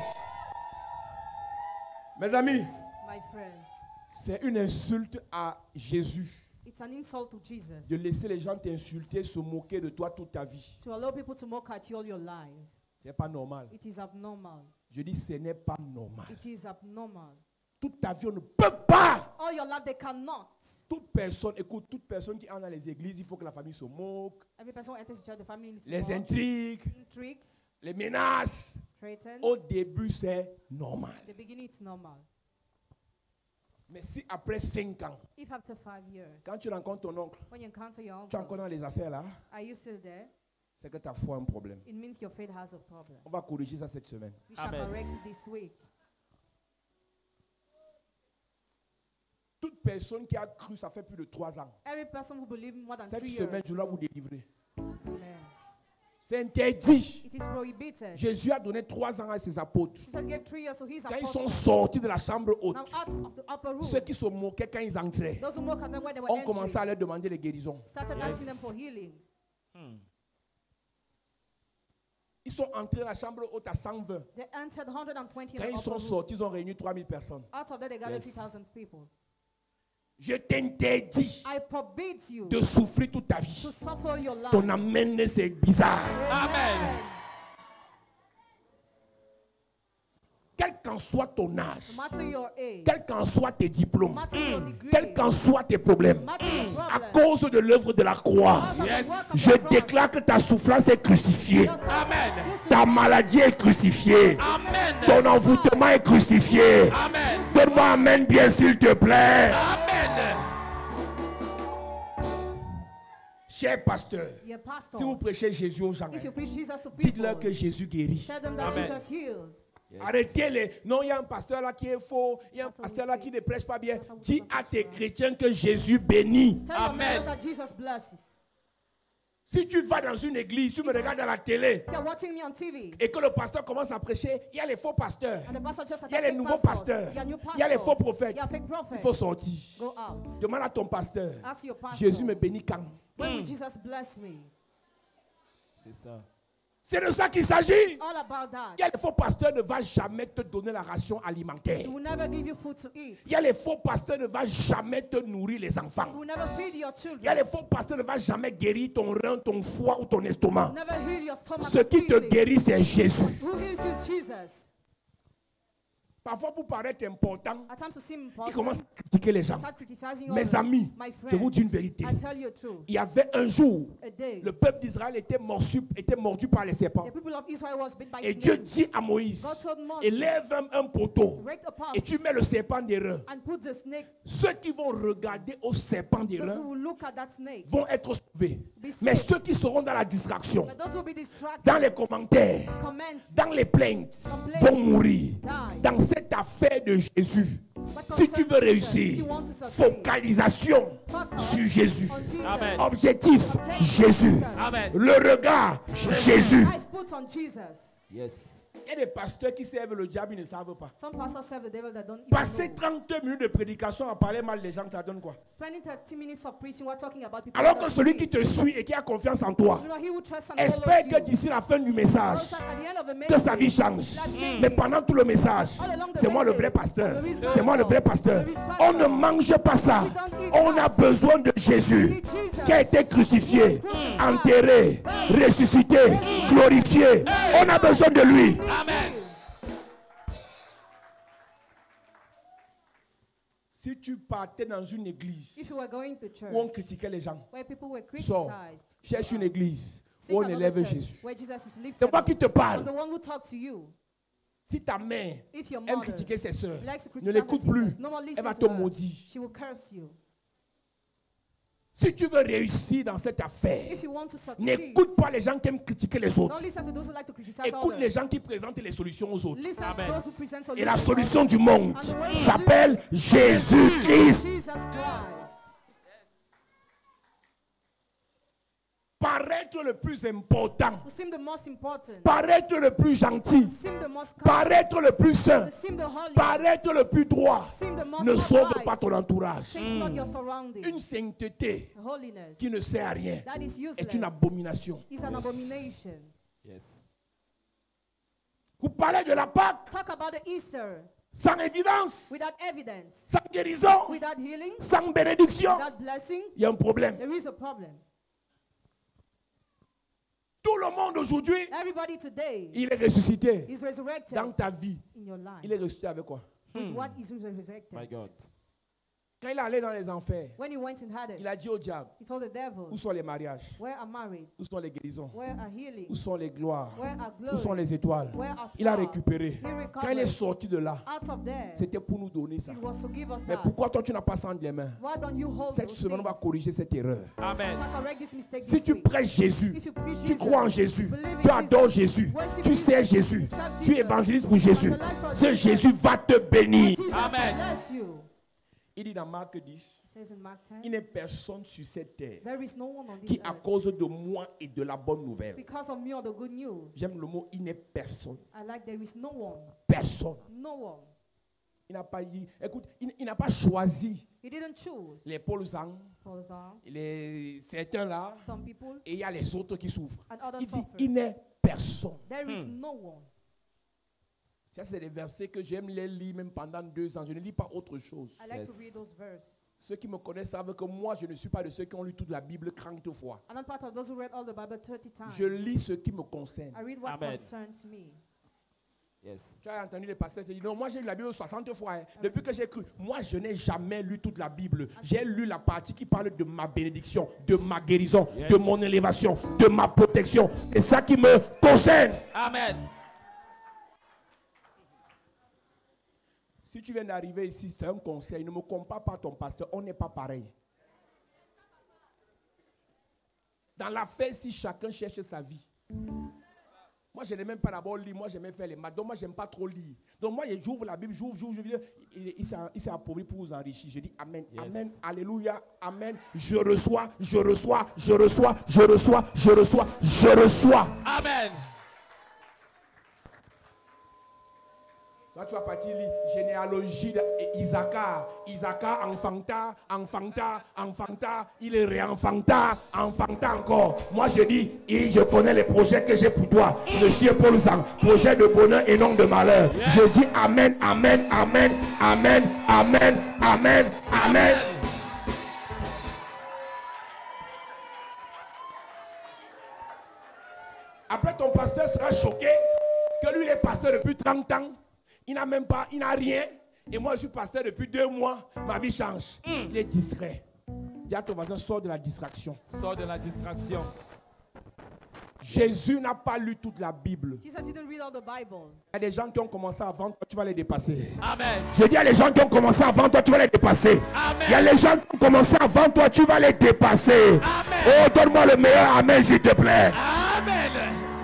Mes amis, My friends, c'est une insulte à Jésus it's an insult to Jesus de laisser les gens t'insulter, se moquer de toi toute ta vie. to allow people to mock at you all your life. Ce n'est pas normal. It is abnormal. Je dis ce n'est pas normal. It is abnormal. Toute ta vie, on ne peut pas. All your life, they cannot. Toute personne, écoute, toute personne qui entre dans les églises, il faut que la famille se moque. Every person who enters the church, the family needs to Les mock. intrigues, Intrigues, les menaces. threatened. Au début, c'est normal. The beginning, it's normal. Mais si après cinq ans, If after five years, quand tu rencontres ton oncle, when you encounter your tu es uncle, encore dans les affaires là, are you still there? c'est que ta foi a un problème. It means your faith has a problem. On va corriger ça cette semaine. We shall Amen. correct it this week. Toute personne qui a cru, ça fait plus de trois ans. Every person who believes more than Cette three semaine, years je dois ago, vous délivrer. Amen. C'est interdit. It is prohibited. Jésus a donné trois ans à ses apôtres. Jesus gave three years to his Quand ils sont apostles. sortis de la chambre haute, Now out of the upper room, ceux qui se moquaient quand ils entraient, those who mock at them when they were ont commencé à entering, leur demander les guérisons. started Yes. asking them for healing. Hmm. Ils sont entrés dans la chambre haute à cent vingt. They entered one hundred twenty in Quand the ils upper sont room. sortis, ils ont réuni trois mille personnes. Out of that, they gathered Yes. three thousand people. Je t'interdis I forbid you de souffrir toute ta vie. to suffer your life. Ton amène, c'est bizarre. Amen. Quel qu'en soit ton âge, No matter your age, quel qu'en soient tes no diplômes, matter your degree, quels qu'en soient tes problèmes, no matter your à problem, cause de l'œuvre de la croix, because of the Yes. work of je the cross, déclare que ta souffrance est crucifiée. your suffering Amen. is crucified. Ta maladie est crucifiée. Amen. Ton envoûtement est crucifié. Amen. Donne-moi amen bien s'il te plaît. Amen. Cher pasteur, Your pastors, si vous prêchez Jésus aux gens, if you preach Jesus to dites-leur people, que Jésus guérit. tell them that Amen. Jesus heals. Yes. Arrêtez les. Non, il y a un pasteur là qui est faux. Il y a un pasteur là qui ne prêche pas bien. Dis à tes chrétiens que Jésus bénit. Tell your Amen. members that Jesus blesses. Si tu vas dans une église, tu me regardes à la télé If you're watching me on T V, et que le pasteur commence à prêcher, il y a les faux pasteurs. and the pastor just Il y a les attack nouveaux pastors, pasteurs. il y a new Il y a les faux pastors, prophètes. il y a fake Il prophets. faut sortir. Go out. Demande à ton pasteur. Ask your pastor. Jésus me bénit quand? When will Jesus bless me? C'est ça. C'est de ça qu'il s'agit. It's all about that. Il y a les faux pasteurs ne va jamais te donner la ration alimentaire. He will never give you food to eat. Il y a les faux pasteurs ne va jamais te nourrir les He enfants. will never feed your Il y a children. les faux pasteurs ne va jamais guérir ton rein, ton foie ou ton estomac. Never heal your stomach. Ce qui te completely. guérit, c'est Jésus. Who heals you? Jesus. Parfois, pour paraître important, At times to seem il important, commence à critiquer les gens. start criticizing Mes others. amis, My je vous friend, dis une vérité. I tell you the truth. Il y avait un jour, A day, le peuple d'Israël était mordu, était mordu par les serpents. the people of Israel was bit by Et Dieu snakes. dit à Moïse, God told Moses, élève un, un poteau Erect a post et tu mets le serpent des reins. and put the snake. Ceux qui vont regarder au serpent des Those reins who will look at that snake, vont être sauvés. be Mais saved. ceux qui seront dans la distraction, But those who will be distracted, dans les commentaires, comment, dans les plaintes, complain, vont mourir. die. Dans cette affaire de Jésus, But si tu veux concerning Jesus, if réussir, you want to succeed, focalisation focus sur Jésus. on Jesus. Amen. Objectif, Jésus. Amen. Le regard, Jésus. Eyes put on Jesus. Yes. Il y a des pasteurs qui servent le diable, ils ne savent pas. Some pastors serve the devil that don't even Passer know. trente minutes de prédication à parler mal des gens, ça donne quoi? Spending thirty minutes of preaching, we're talking about people Alors that que don't celui believe. qui te suit et qui a confiance en toi, You know, he who trusts and espère follows que you. d'ici la fin du message, Also, at the end of the que sa vie message, change. that changes. Mais pendant tout le message, c'est moi le vrai pasteur. C'est moi le vrai pasteur. On ne mange pas ça. On a besoin de Jésus qui a été crucifié, enterré, ressuscité, glorifié. On a besoin de lui. Amen. Si tu partais dans une église If you were going to church où on critiquait les gens, where people were sors, criticized, cherche une église seek où on another élève church Jésus. where Jesus is lifted C'est moi up. qui te I'm the parle. one who talked to you. Si ta mère If your aime mother critiquer ses soeurs, likes to ne criticize her l'écoute plus. sisters, no more Elle listen va to te her. maudire. She will curse you. Si tu veux réussir dans cette affaire, If you want to succeed, n'écoute pas les gens qui aiment critiquer les autres. don't listen to those who like to criticize Écoute les others. gens qui présentent les solutions aux autres. Listen Amen. to those who present Et la solutions. solution du monde And the way to s'appelle Jésus-Christ. Jesus Christ. Paraître le plus important, Who seem the most important. paraître le plus gentil, Seem the most kind. paraître le plus saint, Seem the holy. paraître le plus droit, Seem the most ne sauve upright. pas ton entourage. Change not your surroundings. Une sainteté Holiness. qui ne sert à rien That is useless. est une abomination. It's an abomination. Yes. Vous parlez de la Pâque Talk about the Easter sans évidence, without evidence, sans guérison, without healing, sans bénédiction. without blessing. Il y a un problème. There is a problem. Tout le monde aujourd'hui, Everybody today il est ressuscité. is resurrected Dans ta vie, in your life. il est ressuscité avec quoi? With what is resurrected? My God. Quand il est allé dans les enfers, When he went in Hades, il a dit au diable, he told the devil, où sont les mariages? where are marriage? Où sont les guérisons? Where are healing? Où sont les gloires? Where are Où sont glory? les étoiles? Where are Il a stars? récupéré. He Quand il est recovered. sorti de là, Out of there, c'était pour nous donner ça. it was to give us Mais that. pourquoi toi tu n'as pas ça entre les mains? Why don't you hold Cette those semaine, on va things? corriger cette erreur. Amen. So correct this mistake Si this tu week. prêches Jésus, If you preach tu Jesus, crois en Jésus, believe in tu adores Jesus, Jésus, worship tu Jesus, sais Jésus, serve tu Jesus, évangélises pour Jésus, evangelize for ce Jesus. Jésus va te bénir. Jesus Amen. bless you. Il dit dans Marc dix, It says in Mark il ten, n'est personne sur cette terre there is no one on this qui, à earth, cause de moi et de la bonne nouvelle, because of me or the good news. j'aime le mot, il n'est personne, I like there is no one, personne. no one. Il n'a pas dit, écoute, il, il n'a pas choisi He didn't choose. les Paul Zang, Paul Zahn, les certains là, some people, et il y a les autres qui souffrent. and others Il dit, suffer. il n'est personne. There is no one. Ça, c'est des versets que j'aime les lire même pendant deux ans. Je ne lis pas autre chose. I like to Yes. read those verses. Ceux qui me connaissent savent que moi, je ne suis pas de ceux qui ont lu toute la Bible trente fois. I'm not part of those who read all the Bible thirty times. Je lis ce qui me concerne. I read what Amen. concerns me. Yes. Tu as entendu les pasteurs te dire, non, moi j'ai lu la Bible soixante fois. hein. Depuis que j'ai cru, moi je n'ai jamais lu toute la Bible. J'ai lu la partie qui parle de ma bénédiction, de ma guérison, Yes. de mon élévation, de ma protection. C'est ça qui me concerne. Amen. Si tu viens d'arriver ici, c'est un conseil. Ne me compare pas à ton pasteur. On n'est pas pareil. Dans la fête, si chacun cherche sa vie. Moi, je n'ai même pas d'abord lire. Moi, j'aimais faire les maths. Donc, moi, je n'aime pas trop lire. Donc, moi, j'ouvre la Bible, j'ouvre, j'ouvre, j'ouvre. Il, il, s'est- il s'est appauvri pour vous enrichir. Je dis Amen, Yes. Amen, Alléluia, Amen. Je reçois, je reçois, je reçois, je reçois, je reçois, je reçois. Amen. Toi, tu vas partir lire généalogie d'Isaac. Isaac enfanta, enfanta, enfanta. Il est réenfanta, enfanta encore. Moi, je dis, et je connais les projets que j'ai pour toi. Monsieur Paul Zang, projet de bonheur et non de malheur. Yes. Je dis Amen, Amen, Amen, Amen, Amen, Amen, Amen. Après, ton pasteur sera choqué que lui, il est pasteur depuis trente ans. Il n'a même pas, il n'a rien. Et moi, je suis pasteur depuis deux mois. Ma vie change. Il est distrait. Dis à ton voisin, sors de la distraction. Sors de la distraction. Jésus n'a pas lu toute la Bible. Jesus didn't read all the Bible. Il y a des gens qui ont commencé avant toi, tu vas les dépasser. Amen. Je dis à les gens qui ont commencé avant toi, tu vas les dépasser. Amen. Il y a les gens qui ont commencé avant toi, tu vas les dépasser. Amen. Oh, donne-moi le meilleur Amen, s'il te plaît. Amen.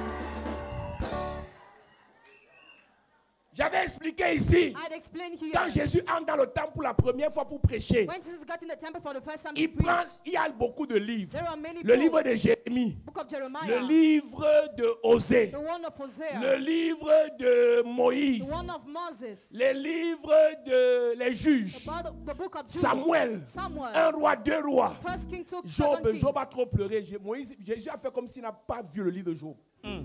J'avais expliqué ici. I'd explain here. Quand Jésus entre dans le temple pour la première fois pour prêcher, When Jesus got in the temple for the first time to il prend, preach, il y a beaucoup de livres. there are many Le books. livre de Jérémie, Book of Jeremiah, le livre de Osée, the one of Hosea, le livre de Moïse, the one of Moses, les livres de les juges, about the book of Jude, Samuel, Samuel, un roi, deux rois. First King took Job, second Kings. Job a trop pleuré. J'ai- Moïse, Jésus a fait comme s'il n'a pas vu le livre de Job.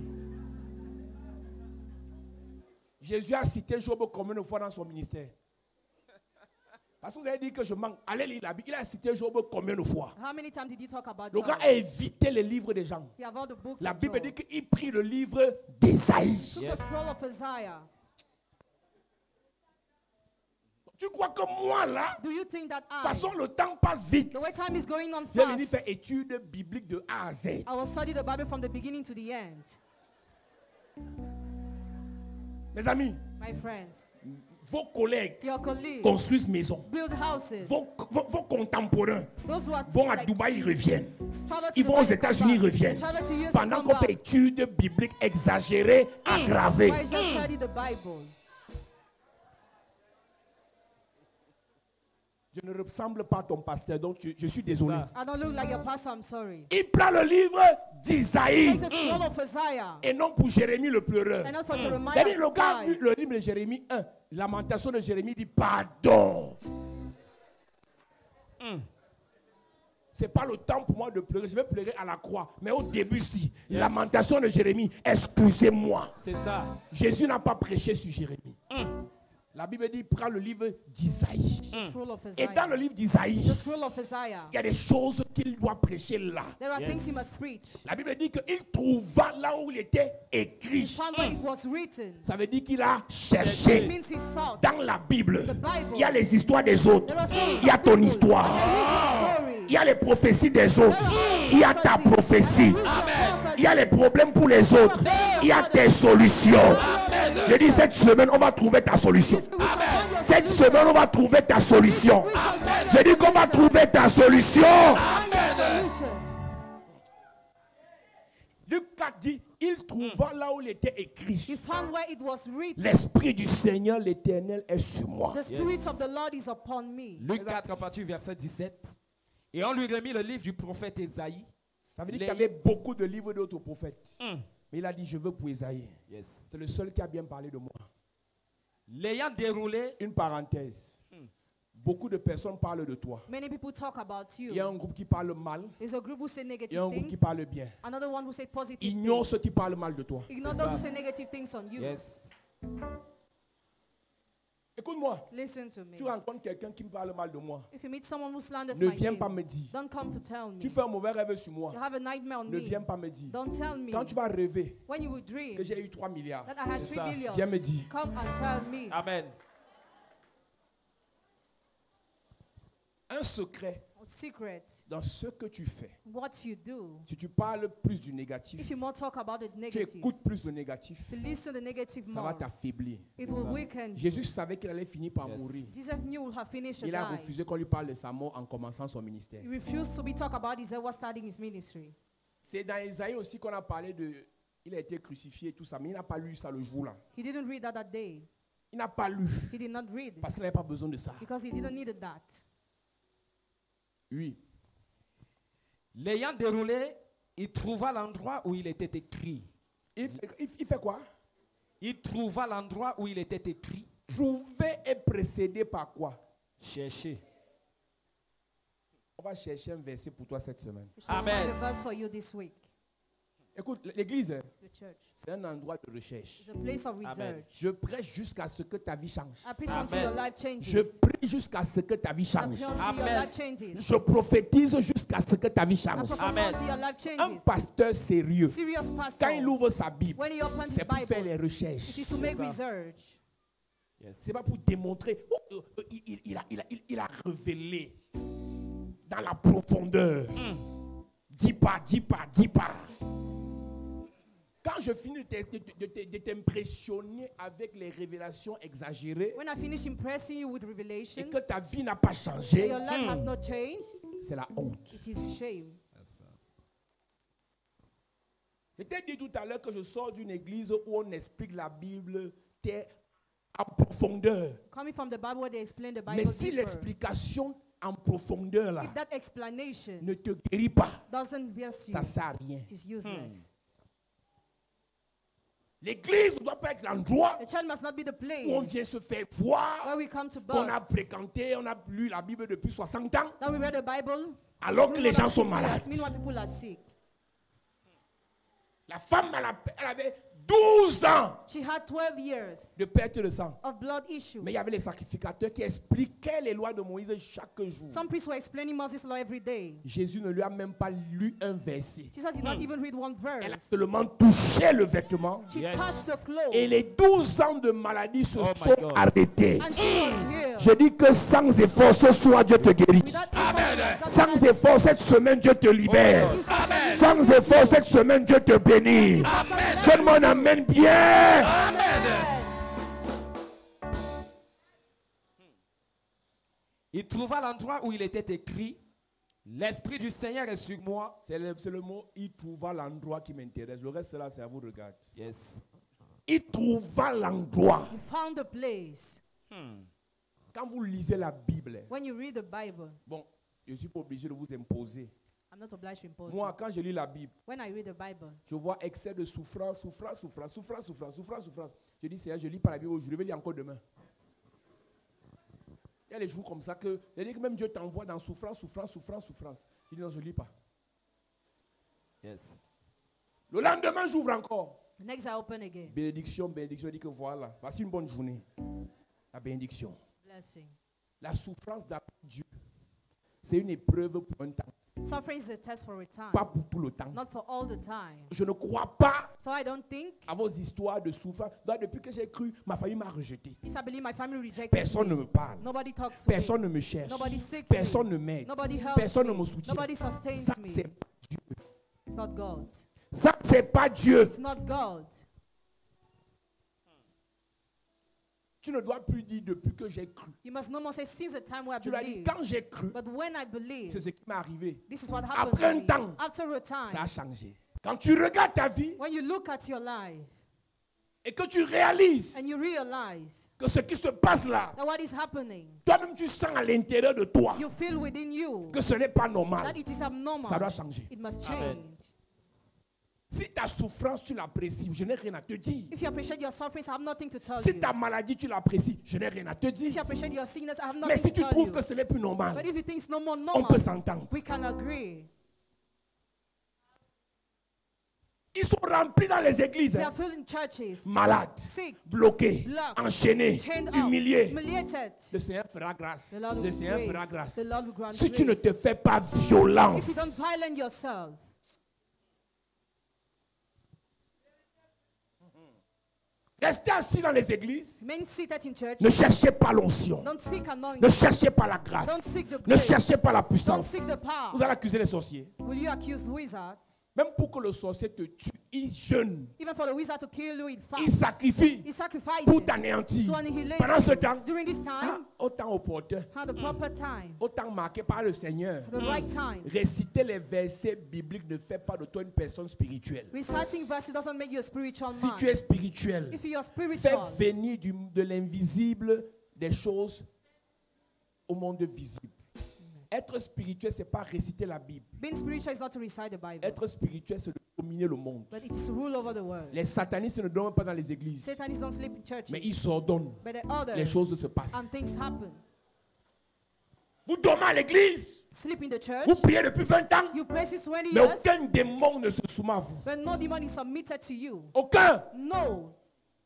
Jésus a cité Job combien de fois dans son ministère? Parce que vous avez dit que je manque. Allez lire la Bible. Il a cité Job combien de fois? How many times did you talk about Le Job? gars a évité les livres des gens. You have all the books La of Bible Job. dit qu'il prit le livre d'Ésaïe. Took Yes. the scroll of Isaiah. Tu crois que moi là, Do you think that de toute I, façon le temps passe vite. the way time is going on J'ai venu fast, faire études bibliques de A à Z. I will study the Bible from the beginning to the end. Mes amis, My friends, vos collègues your colleagues construisent maison. build houses. Vos, vos, vos contemporains Those who are vont à like Dubaï, ils you, reviennent. travel to Ils vont Dubai, aux they come États-Unis, ils back. reviennent. They travel to U S, they Pendant come qu'on fait back. études bibliques exagérées, aggravées. Why just study the Bible? Je ne ressemble pas à ton pasteur, donc je, je suis désolé. ça. I don't look like your pastor, I'm sorry. Il prend le livre d'Isaïe Takes a scroll of Isaiah et non pour Jérémie le pleureur. and not for Jeremiah. C'est-à-dire, le gars a vu cried. le livre de Jérémie un, lamentation de Jérémie dit pardon. C'est pas le temps pour moi de pleurer, je vais pleurer à la croix. Mais au début, si, Yes. lamentation de Jérémie, excusez-moi. C'est ça. Jésus n'a pas prêché sur Jérémie. La Bible dit, prends le livre d'Isaïe. The scroll of Et dans le Isaiah. livre d'Isaïe, The scroll of Isaiah. il y a des choses qu'il doit prêcher là. There are Yes. things he must preach. La Bible dit qu'il trouva là où il était He écrit. found where it was written. Ça veut dire qu'il a It cherché. means he sought. Dans la Bible, The Bible. il y a les histoires des autres. There are stories Il y a of ton people. histoire. And there is your story. Il y a les prophéties des autres. Il y a ta Prophecies. prophétie. And there is your prophecy. Il y a les problèmes pour les autres. Il y a tes solutions. Je dis cette semaine, on va trouver ta solution. We shall find your Cette solution. semaine, on va trouver ta solution. We shall find Je your dis qu'on va solution. trouver ta solution. Find your solution. Luc quatre dit, il trouva là où il était écrit. He found where it was written. L'Esprit du Seigneur, l'Éternel, est sur moi. The Spirit of the Lord is upon me. Luc quatre, à partir du verset dix-sept. Et on lui remit le livre du prophète Ésaïe. Ça veut dire Les- qu'il y avait beaucoup de livres d'autres prophètes. Mm. Mais il a dit, je veux pour Isaïe. Yes. C'est le seul qui a bien parlé de moi. L'ayant déroulé, Une parenthèse. Beaucoup de personnes parlent de toi. Many people talk about Il y a you. un groupe qui parle mal. There's a group who say Il y a negative un groupe qui things. parle bien. Another one who say positive Ignore things. ceux qui parlent mal de toi. Ignore C'est those who ça. say negative things on you. yes. Écoute-moi. Listen to me. Tu rencontres quelqu'un qui me parle mal de moi. If you meet someone who slanders Ne my viens name, pas me dire. don't come to tell me. Tu fais un mauvais rêve sur moi. You have a nightmare on Ne me. viens pas me dire. Don't tell me. Quand tu vas rêver When you will dream que j'ai eu trois milliards, that I had C'est three ça. billions, Viens me dire. come and tell me. Amen. un secret Secret, dans ce que tu fais. what you do. Si tu parles plus du If négatif, you more talk about the tu negative, écoutes plus le négatif, if you listen to the negative ça va more, t'affaiblir. it will weaken you. Jésus savait qu'il allait finir par Yes. mourir. Jesus knew will have finished or Il a die. refusé qu'on lui parle de sa mort en commençant son ministère. He refused to be talk about his ever starting his ministry. C'est dans Isaïe aussi qu'on a parlé de... Il a été crucifié et tout ça, mais il n'a pas lu ça le jour-là. He didn't read that that day. Il n'a pas lu He did not read parce it qu'il n'avait pas besoin de ça. because he didn't need that. Oui. L'ayant déroulé, il trouva l'endroit où il était écrit. Il, il- il fait quoi? Il trouva l'endroit où il était écrit. Trouver est précédé par quoi? Cherchez. On va chercher un verset pour toi cette semaine. We shall Amen. find a verse for you this week. Écoute, l'église, hein, The church c'est un endroit de recherche. is a place of Amen. research. Je prêche jusqu'à ce que ta vie change. I preach until Amen. your life changes. Je prie jusqu'à ce que ta vie I change. pray until your Amen. life changes. Je prophétise jusqu'à ce que ta vie I change. prophesy Amen. until your life Un changes. pasteur sérieux, Serious quand il pastor, ouvre sa Bible, when he opens his c'est pour faire les Bible, recherches. it is to make ça. research. Yes. C'est pas pour démontrer. Oh, euh, euh, il, il- il a, il, a, il- il a révélé dans la profondeur. Dis pas, dis pas, dis pas. Quand je finis de te- de- de- de- de t'impressionner avec les révélations exagérées When I finish impressing you with et revelations, que ta vie n'a pas and changé, your life has not changed, c'est la honte. it is shame. Je t'ai dit tout à l'heure que je sors d'une église où on explique la Bible t'es en profondeur. Coming from the Bible where they explain the Bible Mais si deeper, l'explication en profondeur là if that explanation ne te guérit pas, doesn't pierce you, ça ne sert à rien. it is useless. L'église ne doit pas être l'endroit The church must not be the place où on vient se faire voir, where we come to qu'on a boast, fréquenté, on a lu la Bible depuis soixante ans, that we read the Bible, alors que doing les what gens our sont sisters, malades. meanwhile people are sick. La femme, elle, a- elle avait douze ans She had twelve years de perte de sang. of blood issue. Mais il y avait les sacrificateurs qui expliquaient les lois de Moïse chaque jour. Some priests were explaining Moses' law every day. Jésus ne lui a même pas lu un verset. Jesus did not even read one Elle a verse. seulement touché le vêtement. She Yes. touched the clothes. Et les douze ans de maladie se Oh my sont God. arrêtés. And she was healed. Je dis que sans effort, ce soir, Dieu te guérit. Without Amen. effort, God Sans has- effort, cette semaine, Dieu te libère. Amen. Sans effort, cette semaine, Dieu te bénit. Donne-moi un amen bien. Amen. Il trouva l'endroit où il était écrit, l'Esprit du Seigneur est sur moi. C'est le, c'est le mot « il trouva l'endroit » qui m'intéresse. Le reste, là, c'est à vous de regarder. Yes. Il trouva l'endroit. You found the place. Quand vous lisez la Bible, When you read the Bible, bon, je ne suis pas obligé de vous imposer. I'm not obliged to impose Moi, you. quand je lis la Bible, When I read the Bible, je vois excès de souffrance, souffrance, souffrance, souffrance, souffrance, souffrance, souffrance. Je dis, Seigneur, je lis pas la Bible aujourd'hui, je vais lire encore demain. Il y a des jours comme ça que, je dis que même Dieu t'envoie dans souffrance, souffrance, souffrance, souffrance. Il dit, non, je ne lis pas. Yes. Le lendemain, j'ouvre encore. next I open again. Bénédiction, bénédiction, il dit que voilà, voici une bonne journée. La bénédiction. Blessing. La souffrance d'après Dieu, c'est une épreuve pour un temps, Suffering is a test for a time, pas pour tout le temps. not for all the time. Je ne crois pas So I don't think, à vos histoires de souffrance. Donc, depuis que j'ai cru, ma famille m'a rejeté. yes, I believe my family rejected Personne ne me. me parle. Nobody talks to Personne me. ne me cherche. Nobody seeks Personne me. ne m'aide. Nobody helps Personne me. ne me soutient. Nobody sustains Ça, me. c'est pas Dieu. It's not God. Ça, c'est pas Dieu. It's not God. Tu ne dois plus dire depuis que j'ai cru. You must no more say since the time where I Tu dois dire believe. quand j'ai cru, But when I c'est believe, ce qui m'est arrivé. this is what happened Après un to me. temps, After a Ça a time, changé. Quand tu regardes ta vie when you look at your life et que tu réalises and you realize que ce qui se passe là, that what is happening, toi-même tu sens à l'intérieur de toi you feel within you que ce n'est pas that normal. it is abnormal. Ça doit changer. It must Amen. change. Si ta souffrance, tu l'apprécies, je n'ai rien à te dire. If you appreciate your sufferings, I have nothing to tell Si you. ta maladie, tu l'apprécies, je n'ai rien à te If you dire. appreciate your sickness, I have Mais nothing si to tu tell trouves you. que ce n'est plus normal, But if you think it's no more on normal, peut s'entendre. we can agree. Ils sont remplis dans les églises, They hein, are filled in churches, malades, sick, bloqués, blocked, enchaînés, chained up, humiliés. humiliated. Le Seigneur fera grâce. The Lord Le will Seigneur grace. fera grâce. The Lord will grant Si tu ne grace. te fais pas If you violence, don't violate yourself, restez assis dans les églises. men seated in church, Ne cherchez pas l'onction. don't seek Ne anointing, cherchez pas la grâce. don't seek the Ne grace, cherchez pas la don't puissance. seek the power. Vous allez accuser les sorciers. Will you accuse wizards? Même pour que le sorcier te tue, il jeûne. Even for the wizard to kill you, it Il fasts. sacrifie He sacrifices pour t'anéantir. to annihilate Pendant ce you. temps, During this ah, time, au temps opportun, at the proper time, au temps marqué par le Seigneur, the right time. réciter les versets bibliques ne fait pas de toi une personne spirituelle. Reciting verses doesn't make you a spiritual Si man. tu es spirituel, If you are fais spiritual, venir du- de l'invisible des choses au monde visible. Être spirituel, ce n'est pas réciter la Bible. being spiritual is not to recite the Bible, Être spirituel, c'est de dominer le monde. but it is to rule over the world. Les satanistes ne dorment pas dans les églises, Satanists don't sleep in mais churches, ils s'ordonnent. but the other, Les choses se passent. and things happen. Vous dormez à l'église, Sleep in the church, vous priez depuis vingt ans, you pray since twenty mais years, aucun démon ne se soumet à vous. but no demon is submitted to you. Aucun. No.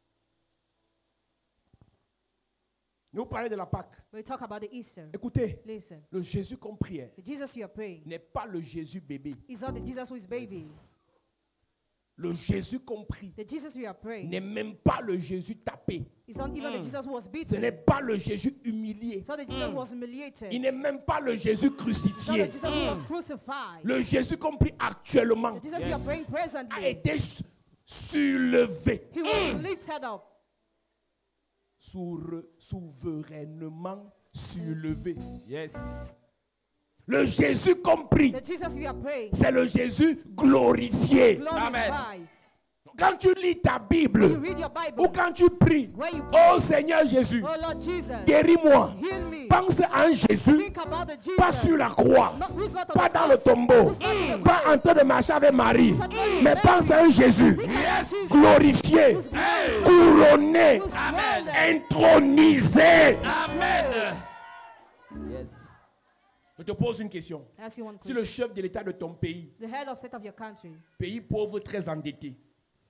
Nous parlons de la Pâque. We talk about the Easter. Écoutez, Listen, le Jésus qu'on priait the Jesus you are praying n'est pas le Jésus bébé. is not the Jesus who is baby. Le Jésus qu'on prie The Jesus we are praying n'est même pas le Jésus tapé. is not even the Jesus who was Ce n'est beaten. pas le Jésus humilié. It's not the Jesus who was humiliated. Il n'est même pas le Jésus It's not crucifié. the Jesus who was crucified. Le Jésus qu'on prie actuellement The Jesus we are praying a presently, été s- soulevé, he was lifted up, souvre- souverainement soulevé. Yes. Le Jésus compris, the Jesus we are praying, c'est le Jésus glorifié. glorified. Quand tu lis ta When you Bible read your Bible, ou quand tu pries, when you pray, oh Seigneur Jésus, oh Lord Jesus, guéris-moi. heal me. Pense à un Jésus, Think about the Jesus, pas sur la croix, not, who's not on pas the dans le cross, tombeau, who's not in the pas grave. en train de marcher avec Marie, Who's not going mais to pense à un Mary. Jésus Think about Jesus, glorifié, who's glorified, couronné, who's Amen. crowned. intronisé. Amen. Yes. Je te pose une question. I ask you one Si question. le chef de l'État de ton pays, The head of state of your country, pays pauvre très endetté,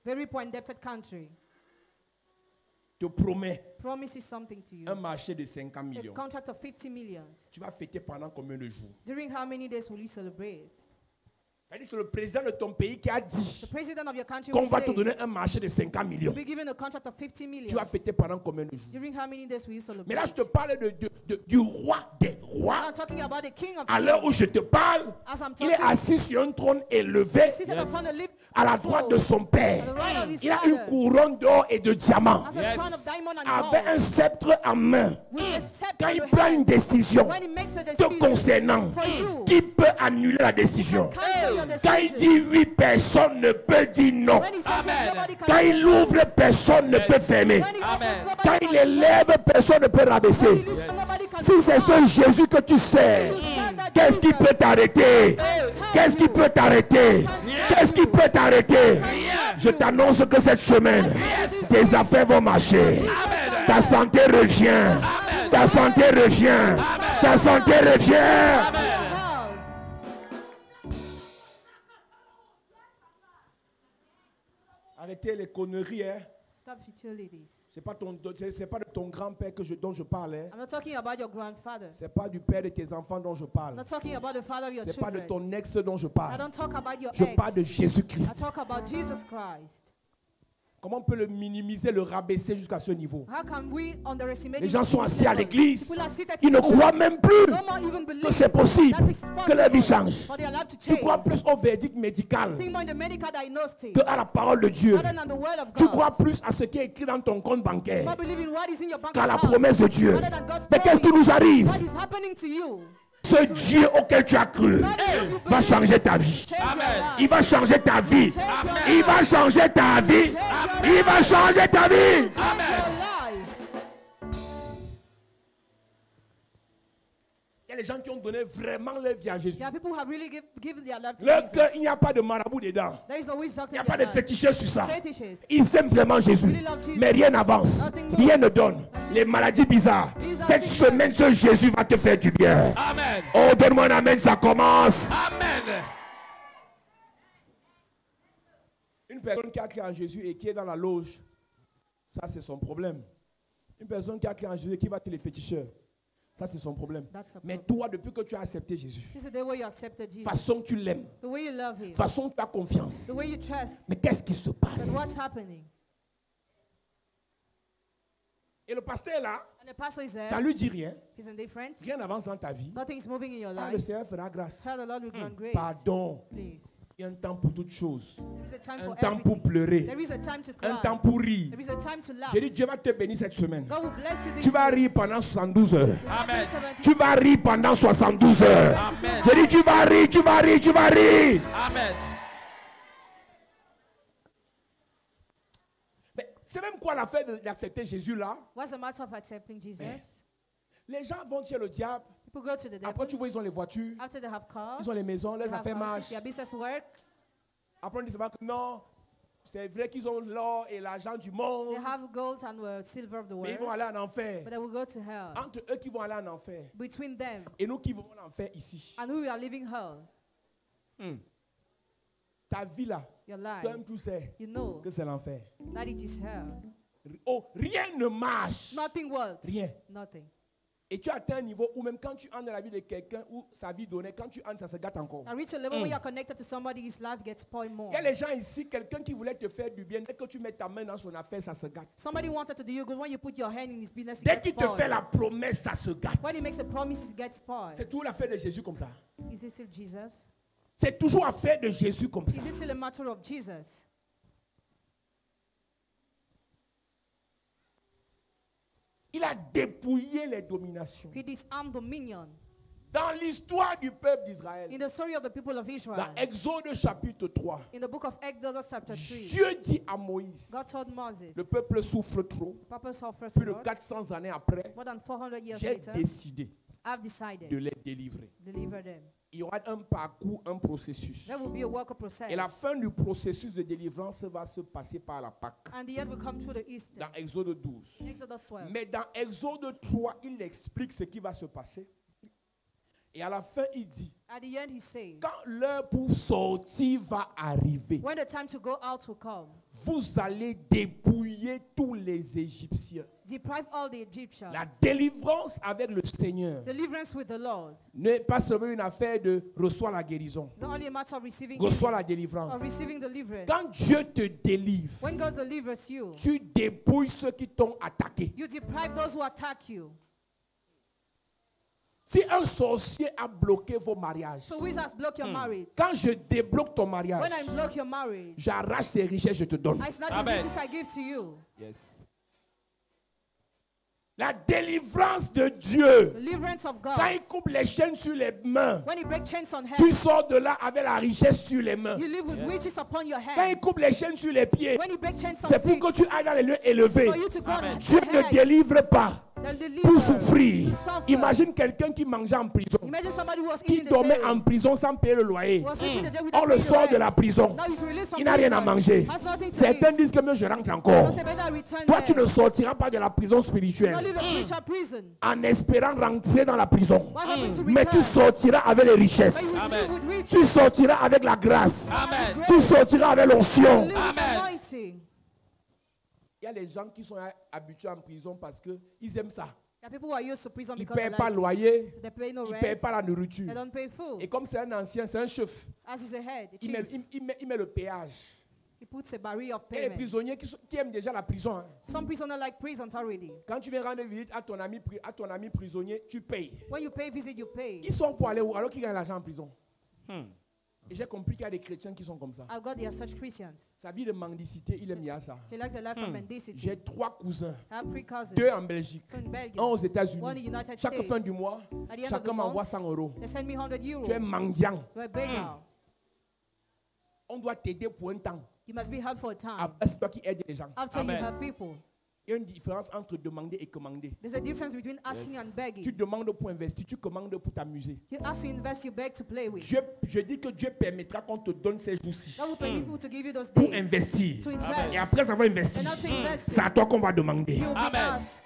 very poor indebted country, te promet promises something to you, un marché de cinquante a millions. contract of fifty millions. Tu vas fêter pendant combien de jours? During how many days will you celebrate? C'est-à-dire, c'est le président de ton pays qui a dit The president of your country qu'on will va say, te donner un marché de cinquante millions. you'll be given a contract of fifty millions. Tu vas fêter pendant combien de jours? During how many days will you celebrate? Mais là, je te parle de, de- de- du roi des rois. I'm talking about the king of À l'heure où kings. je te parle, As I'm il est talking, assis sur un trône élevé seated upon the lip à la droite de son at the père. right of his Il a une father, couronne d'or et de diamants, has a crown of diamond and avec un gold, sceptre en main. with a scepter Quand in il the prend une hand. décision When he makes a te decision concernant, for you, qui peut annuler la décision? cancel your Quand il decision. dit oui, personne ne peut dire non. When he says yes, nobody can Quand say il no. ouvre, personne ne peut fermer. When he opens, nobody Quand can il shut. élève, personne ne peut When he rabaisser. lifts, nobody can Si c'est down. ce Jésus que tu sais, You serve that qu'est-ce qui Jesus. peut t'arrêter? Qu'est-ce qui peut t'arrêter? Qu'est-ce qui peut t'arrêter? Je t'annonce que cette semaine, tes affaires vont marcher. Ta santé revient. Ta santé revient. Ta santé revient. Health. Arrêtez les conneries, hein. Stop futilities. C'est pas ton, c'est c'est pas de ton grand-père que je, dont je parle, hein. I'm not talking about your grandfather. C'est pas du père de tes enfants dont je I'm parle. not talking about the father of your C'est pas de children. ton ex dont je I parle. don't talk about your Je ex. parle de I Jésus-Christ. talk about Jesus Christ. Comment on peut le minimiser, le rabaisser jusqu'à ce niveau? How can we underestimate Les him gens to sont this assis à level? l'église. People are seated Ils ne in the croient church. même plus No more even believe que c'est possible, that it's que leur vie possible change. for their life to Tu change. crois plus au verdict médical Think more in the medical diagnostic que à la parole de Dieu. rather than the word of Tu God. crois plus à ce qui est écrit dans ton compte bancaire Not believing what is in your bank qu'à la account promesse de Dieu. rather than God's Mais qu'est-ce qui promise. nous arrive? What is happening to you? Ce Dieu auquel tu as cru va changer ta vie. Change your life. Il va changer ta vie. Il va changer ta vie. Il va changer ta vie. Change your life. Il y a des gens qui ont donné vraiment leur vie à Jésus. There are people who have really give, given their life to Leur cœur, il Jesus. n'y a pas de marabout dedans. There is no witch doctor Il n'y a in pas their de life. féticheur sur ça. Fetishes. Ils aiment vraiment Jésus. Mais rien n'avance. Rien ne donne. Les maladies bizarres. Cette semaine, ce Jésus va te faire du bien. Amen. Oh, donne-moi un amen, ça commence. Amen. Une personne qui a cru en Jésus et qui est dans la loge, ça c'est son problème. Une personne qui a cru en Jésus et qui va te les féticheurs, ça c'est son problème. That's a Mais problem. toi, depuis que tu as accepté Jésus, Since the day where you accepted Jesus, façon que tu l'aimes, the way you love him, façon que tu as confiance. the way you trust, Mais qu'est-ce qui se and passe? what's happening? Et le pasteur est là, And the pastor is there, ça lui dit rien. he's indifferent, Rien n'avance dans ta vie. nothing's moving in your Ah, le life. Seigneur fera grâce. Tell the Lord will grant grace. Pardon. Please. Il y a un temps pour toutes choses. There is a time Un for temps pour everything. pleurer. There is a time to Un cry. temps pour rire. There is a time to laugh. J'ai dit, Dieu va te bénir cette semaine. God will bless you this Tu vas week. rire pendant soixante-douze heures. Amen. Tu vas rire pendant soixante-douze heures. Amen. J'ai dit, tu vas rire, tu vas rire, tu vas rire. Amen. Mais c'est même quoi l'affaire de- d'accepter Jésus là? What's the matter of accepting Jesus? Les gens vont chez le diable. People go to the Après, devil. tu vois, ils ont les voitures, After they have cars, ils ont les maisons, they les have affaires houses, marchent. their business work. Après, on dit seulement que non, c'est vrai qu'ils ont l'or et l'argent du They monde, have gold and uh, silver of the mais ils world, vont aller en enfer. but they will go to hell. Entre eux qui vont aller en enfer Between them et nous qui vont en enfer ici. and who are living hell, Ta vie là, your life, toi-même tu sais you know que c'est l'enfer. that it is hell. Oh, rien ne marche. Nothing works. Rien. Nothing. Et tu atteins un niveau où même quand tu entres dans la vie de quelqu'un où sa vie donnait, quand tu entres, ça se gâte encore. I reach a level where you're connected to somebody, his life gets spoiled more. Il y a les gens ici, quelqu'un qui voulait te faire du bien, dès que tu mets ta main dans son affaire, ça se gâte. Somebody wanted to do you good. When you put your hand in his business, it Dès gets qu'il te spoiled. fait la promesse, ça se gâte. When he makes a promise, it gets spoiled. C'est toujours l'affaire de Jésus comme ça. Is it still Jesus? C'est toujours affaire de Jésus comme ça. Is it still a matter of Jesus? Il a dépouillé les dominations. He disarmed dominion. Dans l'histoire du peuple d'Israël, In the story of the people of Israel, dans Exode chapitre trois, in the book of Exodus chapter three, Dieu dit à Moïse, God told Moses, le peuple souffre trop. Papa suffers Plus de Lord, quatre cents années après, more than four hundred years j'ai later, décidé I've decided de les délivrer. to deliver them. Il y aura un parcours, un processus. There will be a work of process. Et la fin du processus de délivrance va se passer par la Pâque. And the end will come through the Easter. Dans Exode douze. Exodus twelve. Mais dans Exode trois, il explique ce qui va se passer. Et à la fin, il dit, At the end, he said, quand l'heure pour sortir va arriver, when the time to go out will come, vous allez dépouiller tous les Égyptiens. deprive all the Egyptians. La délivrance avec le Seigneur Deliverance with the Lord. n'est pas seulement une affaire de reçois la guérison, It's not only a matter of receiving reçois healing la délivrance. or receiving deliverance. Quand Dieu te délivre, When God delivers you, tu dépouilles ceux qui t'ont attaqué. you deprive those who attack you. Si un sorcier a bloqué vos mariages, So wizards block your marriage. quand je débloque ton mariage, When I block your marriage, j'arrache ces richesses, je te donne. I snatch Amen. the riches I give to you. Yes. La délivrance de Dieu, Deliverance of God. quand il coupe les chaînes sur les mains, When you break chains on tu head, sors de là avec la richesse sur les mains. you live with riches upon your Quand il head. coupe les chaînes sur les pieds, When you break chains c'est on pour feet, que tu ailles dans les lieux élevés. for you to go Amen. on Dieu the ne head, délivre pas they'll deliver pour souffrir. to suffer. Imagine quelqu'un qui mangeait en prison, Imagine somebody who was qui eating the dormait jail, en prison sans payer le loyer. was sleeping in the jail without On le paying the sort de rent. la prison. Now he's released from Il n'a rien à prison. manger. Has nothing to Certains eat. disent que mieux je rentre encore. So say better return Toi, tu there. ne sortiras pas de la prison Not spirituelle leave the spiritual prison. en espérant rentrer dans la prison. What happened to Mais tu return? sortiras avec les But you richesses. will Amen. live with riches. Tu sortiras avec la grâce. Amen. Tu sortiras avec l'onction. Live with Amen. anointing. Il y a des gens qui sont habitués en prison parce qu'ils aiment ça. There are people who are used to prison Ils ne because they paient like pas it. le loyer, They pay no ils ne rent. paient pas la nourriture. They don't pay food. Et comme c'est un ancien, c'est un chef, As is a head, the il met, chief, il- il met- il met le péage. he puts a barrier of Il y a les payment. prisonniers qui, sont- qui aiment déjà la prison. hein. Some prisoners like prisons already. Quand tu viens rendre visite à ton ami, pri- à ton ami prisonnier, tu payes. When you pay visit, you pay. Ils sortent pour aller où alors qu'ils gagnent l'argent en prison. Hmm. Et j'ai compris qu'il y a des chrétiens qui sont comme ça. I've got there are such Christians. Sa vie de mendicité, il aime bien ça. He likes a life of mendicity. J'ai trois cousins, I have three cousins. deux en Belgique, Two in un Belgium. aux One in the États-Unis. United Chaque States. fin du mois, At the end of chacun the m'envoie month, cent euros. they send me one hundred euros. Tu es mendiant. You're a beggar. On doit t'aider pour un temps. You must be helped for a time. Après, c'est toi qui aides les gens. After you Amen. help people. Il y a une différence entre demander et commander. There's a difference between asking and Tu begging. demandes pour investir, tu commandes pour t'amuser. You ask to invest, you beg to play with. Dieu, je dis que Dieu permettra qu'on te donne ces jours-ci That will permit people to give you those pour days investir. to invest. Et après avoir investi, And after investing, c'est à toi qu'on va demander. you'll be Amen. asked.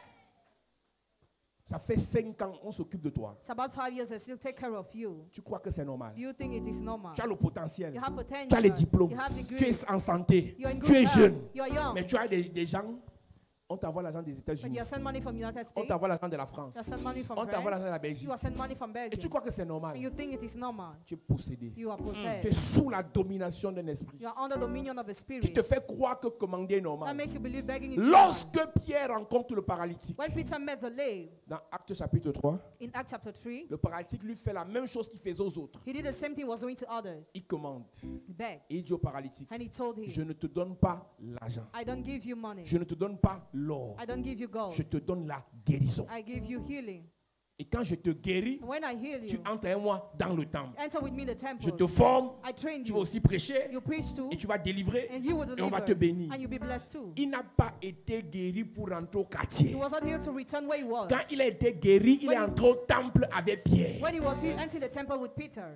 Ça fait cinq ans, on s'occupe de toi. It's about five years, they still take care of you. Tu crois que c'est normal? Do you think it is normal? Tu as le potentiel. You have potential. Tu as les diplômes. You have Tu degrees. es en santé. You're in good Tu es health. jeune. You're young. Mais tu as des, des gens, on t'envoie l'argent des But États-Unis. you send money from United On States. t'envoie l'argent de la France. You send money from On t'envoie l'argent de la France. Belgique. You send money from Et Belgium. tu crois que c'est normal? And you think it is normal. Tu es possédé. You are Tu es possessed. sous la domination d'un esprit You are under dominion of a qui spirit. te fait croire que commander est That normal. makes you believe begging is normal. Lorsque Pierre rencontre le paralytique, When Peter met the lame dans Actes chapitre trois, in Acts chapter three, le paralytique lui fait la même chose qu'il faisait aux autres. he did the same thing he was doing to others. Il commande. He begged. Et il dit au paralytique, And he told him, je ne te donne pas l'argent. I don't give you money. Je ne te donne pas l'or. I don't give you gold. Je te donne la guérison. I give you healing. Et quand je te guéris, And when I heal tu you, entres avec moi dans le temple. enter with me in the temple. Je te forme, I train tu vas you. aussi prêcher You preach too. et tu vas délivrer And you will et on va te deliver. bénir. And you'll be blessed too. Il n'a pas été guéri pour rentrer au He quartier. was not here to return where he was. Quand il a été guéri, il est When he- entré au temple avec Pierre. When he was here, entered the temple with Peter.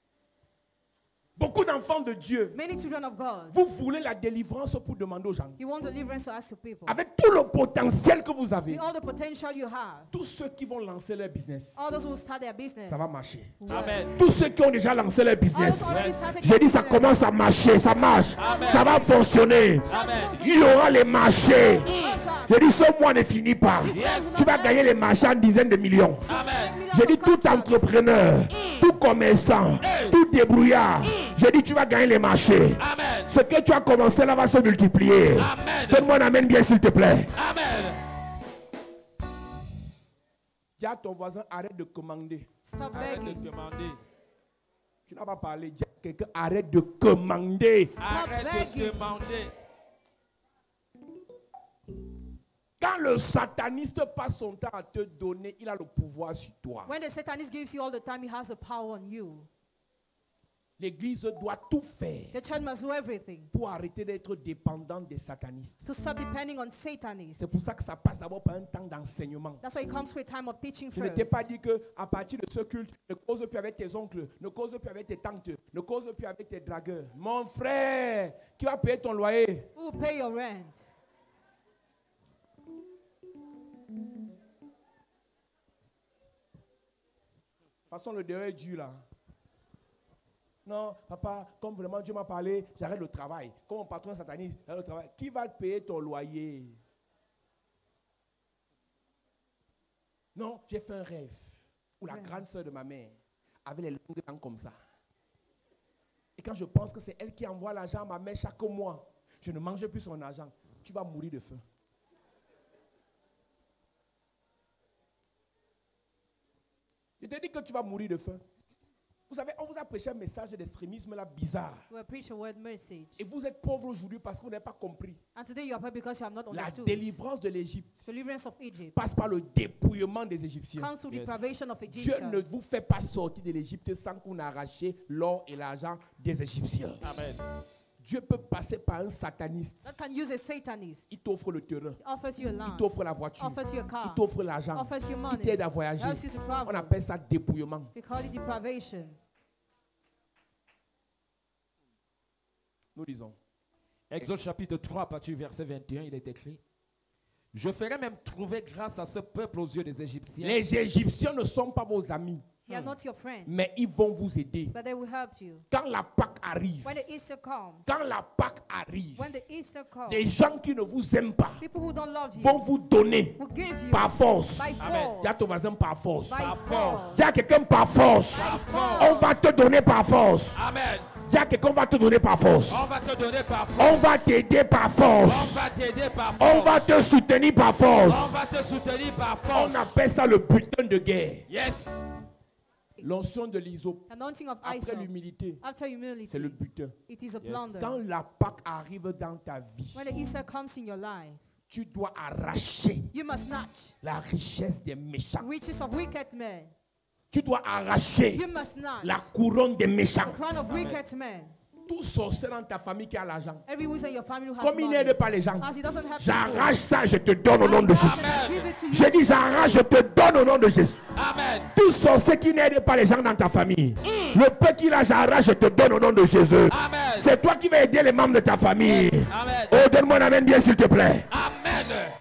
Beaucoup d'enfants de Dieu, Many children of God, vous voulez la délivrance pour demander aux gens. you want deliverance to ask your people. Avec tout le potentiel que vous avez, With all the potential you have, tous ceux qui vont lancer leur business, all those who start their business, ça va marcher. will. Amen. Tous ceux qui ont déjà lancé leur All those business, who already started j'ai their dit ça business, commence à marcher, ça marche, ça va fonctionner. Amen. Il y aura les marchés. contract. J'ai dit ce mois ne finit pas. Yes. Tu vas gagner les marchés en dizaines de millions. Amen. J'ai dit tout entrepreneur, tout commerçant, tout débrouillard. J'ai dit tu vas gagner les marchés. Amen. Ce que tu as commencé là va se multiplier. Amen. Donne-moi un amen bien s'il te plaît. Amen. Dis à ton voisin arrête de commander. Stop Arrête de begging. demander. Tu n'as pas parlé. Dis à quelqu'un arrête de commander. Arrête de begging. demander. Quand le sataniste passe son temps à te donner, il a le pouvoir sur toi. When the Satanist gives you all the time, he has a power on you. L'église doit tout faire The church must do everything pour arrêter d'être dépendante des satanistes. to stop depending on Satanists. C'est pour ça que ça passe d'abord par un temps d'enseignement. That's why it comes with a time of teaching Je ne first. t'ai pas dit qu'à partir de ce culte, ne cause plus avec tes oncles, ne cause plus avec tes tantes, ne cause plus avec tes dragueurs. Mon frère, qui va payer ton loyer? Who will pay your rent? façon, le dehors est dur là. Non, papa, comme vraiment Dieu m'a parlé, j'arrête le travail. Comme mon patron est sataniste, j'arrête le travail. Qui va te payer ton loyer? Non, j'ai fait un rêve où la grande sœur de ma mère avait les longues dents comme ça. Et quand je pense que c'est elle qui envoie l'argent à ma mère chaque mois, je ne mange plus son argent. Tu vas mourir de faim. Je te dis que tu vas mourir de faim. Vous savez, on vous a prêché un message d'extrémisme là bizarre. We preach a word message. Et vous êtes pauvre aujourd'hui parce que vous n'avez pas compris. And today you are poor because you have not La understood. délivrance de l'Égypte Deliverance of Egypt passe par le dépouillement des Égyptiens. comes through Yes. deprivation of Dieu ne Egyptians. vous fait pas sortir de l'Égypte sans qu'on arrache l'or et l'argent des Égyptiens. Amen. Dieu peut passer par un God sataniste. can use a Satanist. Il t'offre le terrain. He offers you a Il land. t'offre la voiture. Offers you a Il car. t'offre l'argent. Offers you Il money. t'aide à voyager. Helps you to On travel. appelle ça dépouillement. We call it deprivation. Nous disons. Exode chapitre trois, à partir du verset vingt et un, il est écrit: Je ferai même trouver grâce à ce peuple aux yeux des Égyptiens. Les Égyptiens ne sont pas vos amis, They are not your friends, mais ils vont vous aider. but they will help you. Quand la Pâque arrive, When the Easter comes, quand la Pâque arrive, when the Easter comes, les gens qui ne vous aiment pas people who don't love you vont vous donner will give you par force. by Amen. force. Dis à ton voisin par force. By Par force. force. Dis à quelqu'un par force. force. On va te donner par force. Amen. Dis à quelqu'un on va te donner par force. On va te donner par On force. va t'aider par On force. va t'aider par force. On va te soutenir par On force. va te soutenir par On force. appelle ça le butin de guerre. Yes. L'onction de l'hysope Anointing of après Isaac. l'humilité, After humility, c'est le butin. it is a Yes. plunder. Quand la Pâque arrive dans ta vie, When the Easter comes in your life, tu dois arracher you must snatch la richesse des méchants. riches of wicked men. Tu dois arracher You must snatch la couronne des the méchants. crown of wicked men. Tout sorcier dans ta famille qui a l'argent, Every who's in your family who has comme il money, n'aide pas les gens, as he doesn't have j'arrache people, ça, je te donne au nom de as Jésus. I give it to you. Je dis j'arrache, je te donne au nom de Jésus. Amen. Tout sorcier qui n'aide pas les gens dans ta famille, le peu qu'il a, j'arrache, je te donne au nom de Jésus. Amen. C'est toi qui vas aider les membres de ta famille. Amen. Oh, donne-moi un amen bien s'il te plaît. Amen.